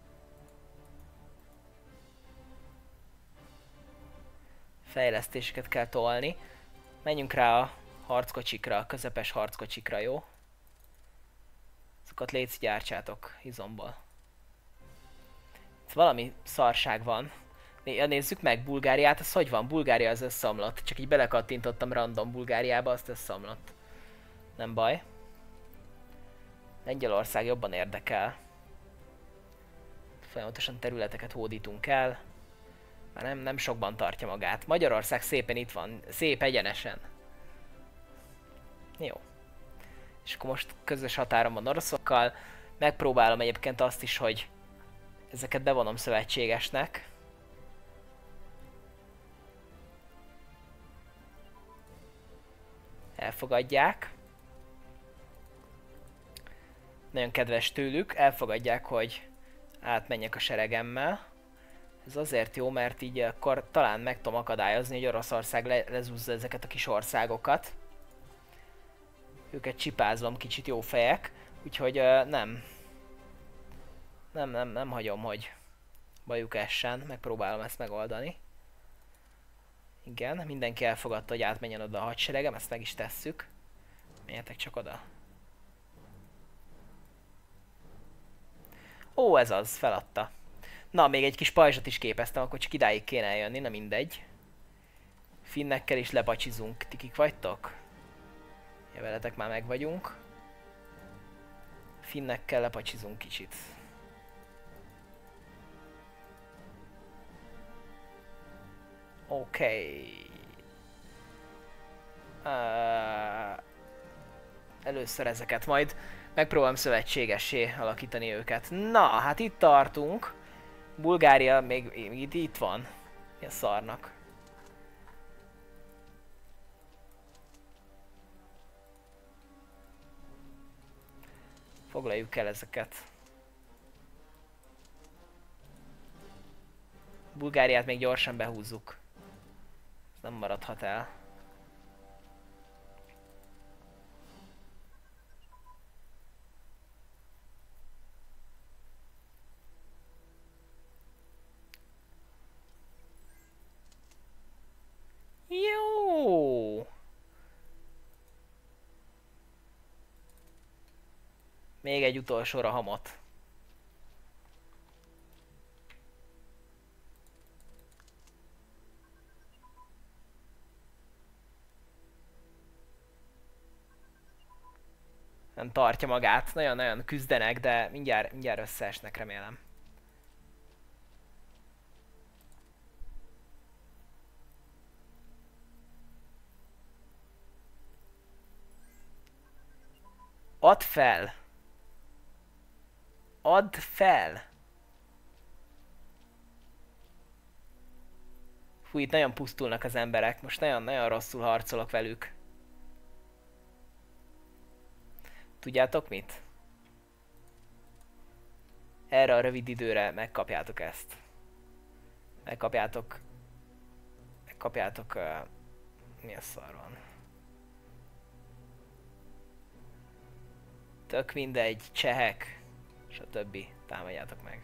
Fejlesztéseket kell tolni. Menjünk rá a harckocsikra, a közepes harckocsikra, jó? Azokat légy gyártsátok izomból. Itt valami szarság van. Nézzük meg Bulgáriát, az hogy van? Bulgária az összeomlott. Csak így belekattintottam random Bulgáriába, azt összeomlott. Nem baj. Lengyelország jobban érdekel. Folyamatosan területeket hódítunk el. Már nem sokban tartja magát. Magyarország szépen itt van, szép egyenesen. Jó. És akkor most közös határon van oroszokkal. Megpróbálom egyébként azt is, hogy ezeket bevonom szövetségesnek. Elfogadják. Nagyon kedves tőlük, elfogadják, hogy átmenjek a seregemmel. Ez azért jó, mert így akkor talán meg tudom akadályozni, hogy Oroszország lezúzza ezeket a kis országokat. Őket csipázom, kicsit jó fejek, úgyhogy nem hagyom, hogy bajuk essen, megpróbálom ezt megoldani. Igen, mindenki elfogadta, hogy átmenjen oda a hadseregem, ezt meg is tesszük. Menjetek csak oda. Ó, ez az, feladta. Na, még egy kis pajzsot is képeztem, akkor csak idáig kéne eljönni, na mindegy. Finnekkel is lebacsizunk, ti kik vagytok? Ja, veletek már meg vagyunk. Finnekkel lepacsizunk kicsit. Oké. Először ezeket, majd megpróbálom szövetségessé alakítani őket. Na, hát itt tartunk. Bulgária még itt van. Mi a szarnak? Foglaljuk el ezeket. Bulgáriát még gyorsan behúzzuk. Ez nem maradhat el. Jó! Még egy utolsó rahamot. Nem tartja magát, nagyon-nagyon küzdenek, de mindjárt összeesnek, remélem. Add fel! Add fel! Fú, itt nagyon pusztulnak az emberek, most nagyon rosszul harcolok velük. Tudjátok mit? Erre a rövid időre megkapjátok ezt. Megkapjátok megkapjátok... mi a szar van? Tök mindegy, csehek, stb. Támadjátok meg.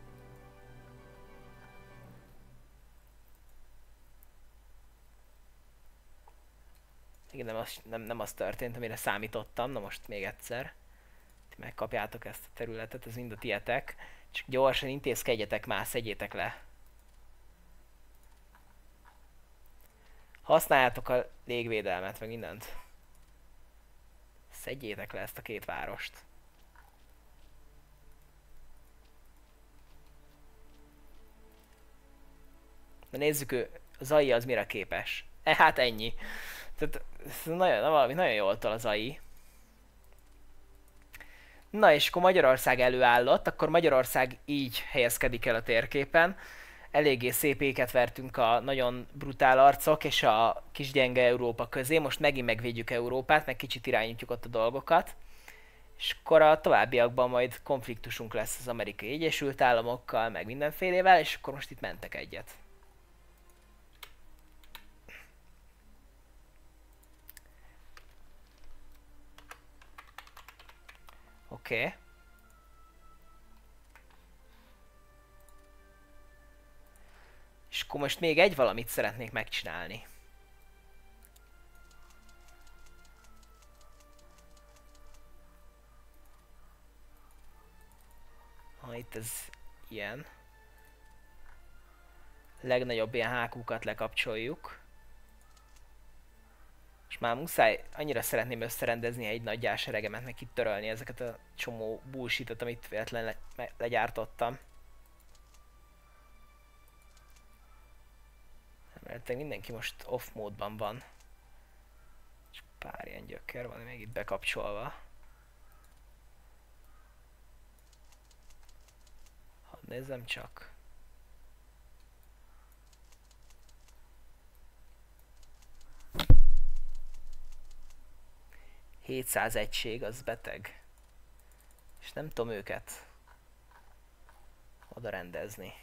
Igen, nem az történt, amire számítottam, na most még egyszer. Ti megkapjátok ezt a területet, ez mind a tietek. Csak gyorsan intézkedjetek már, szedjétek le. Használjátok a légvédelmet, meg mindent. Szedjétek le ezt a két várost. Na nézzük, az AI az mire képes. Hát ennyi. Tehát valami nagyon jól tol az AI. Na és akkor Magyarország előállott, akkor Magyarország így helyezkedik el a térképen. Eléggé szép éket vertünk a nagyon brutál arcok és a kis gyenge Európa közé. Most megint megvédjük Európát, meg kicsit irányítjuk ott a dolgokat. És akkor a továbbiakban majd konfliktusunk lesz az Amerikai Egyesült Államokkal, meg mindenfélével, és akkor most itt mentek egyet. Oké. És akkor most még egy valamit szeretnék megcsinálni. Itt ez ilyen. Legnagyobb ilyen hákúkat lekapcsoljuk. És már muszáj, annyira szeretném összerendezni egy nagy gyárseregemet, meg kitörölni ezeket a csomó bullshitot, amit véletlenül legyártottam. Mert mindenki most off módban van. És pár ilyen gyökér van még itt bekapcsolva. Hadd nézzem csak. ...700 egység, az beteg. És nem tudom őket oda rendezni.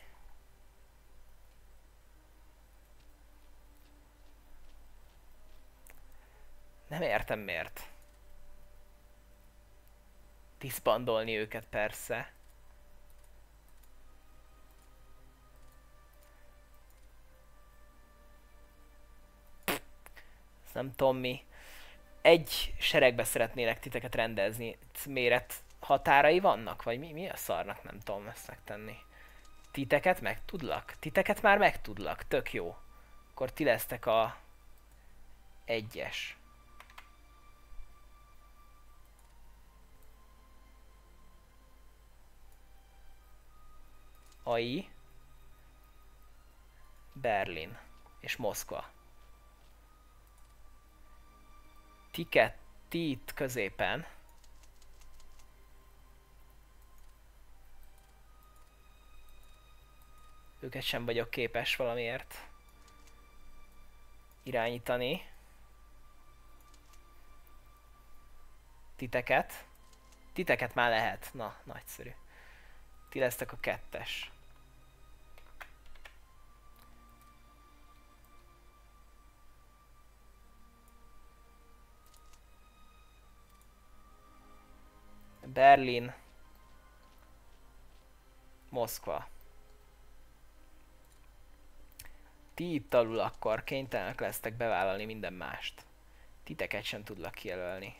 Nem értem miért. Diszbandolni őket persze. Ezt nem tudom mi. Egy seregbe szeretnélek titeket rendezni. Méret határai vannak? Vagy mi a szarnak nem tudom ezt megtenni. Titeket meg tudlak? Titeket már meg tudlak. Tök jó. Akkor ti lesztek a... egyes. AI, Berlin és Moszkva. Ti itt középen. Őket sem vagyok képes valamiért irányítani. Titeket már lehet. Na, nagyszerű. Ti lesztek a kettes. Berlin, Moszkva. Ti itt alul akkor kénytelenek lesztek bevállalni minden mást. Titeket sem tudlak kijelölni.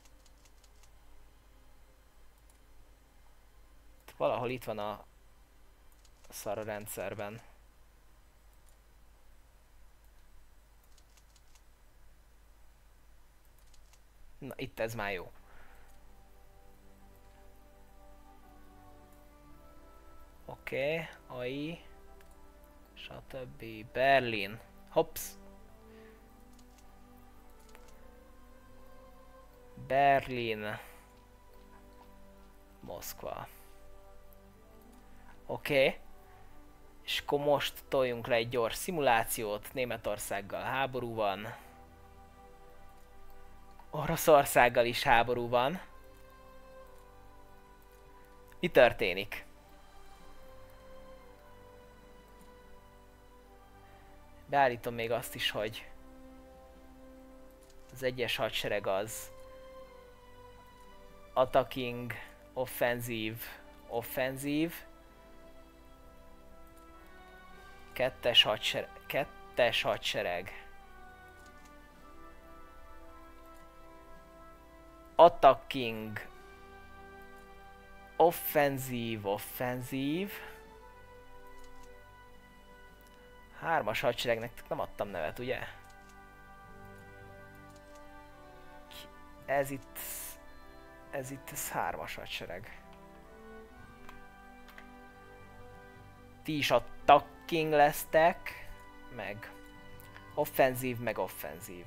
Valahol itt van a szar a rendszerben. Na, itt ez már jó. Oké, AI, stb. Berlin. Hops. Berlin. Moszkva. Oké. És akkor most toljunk le egy gyors szimulációt. Németországgal háború van. Oroszországgal is háború van. Mi történik? Beállítom még azt is, hogy az egyes hadsereg az attacking, offensive, offensive. Kettes hadsereg. Attacking, offensive, offensive. Hármas hadseregnek nem adtam nevet, ugye? Ez itt ez hármas hadsereg. Ti is attacking lesztek, meg offensive, meg offensive.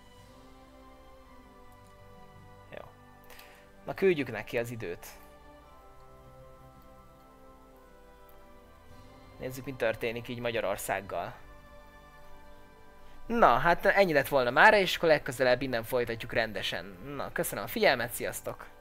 Jó. Na küldjük neki az időt. Nézzük, mi történik így Magyarországgal. Na, hát ennyi lett volna mára, és akkor legközelebb innen folytatjuk rendesen. Na, köszönöm a figyelmet, sziasztok!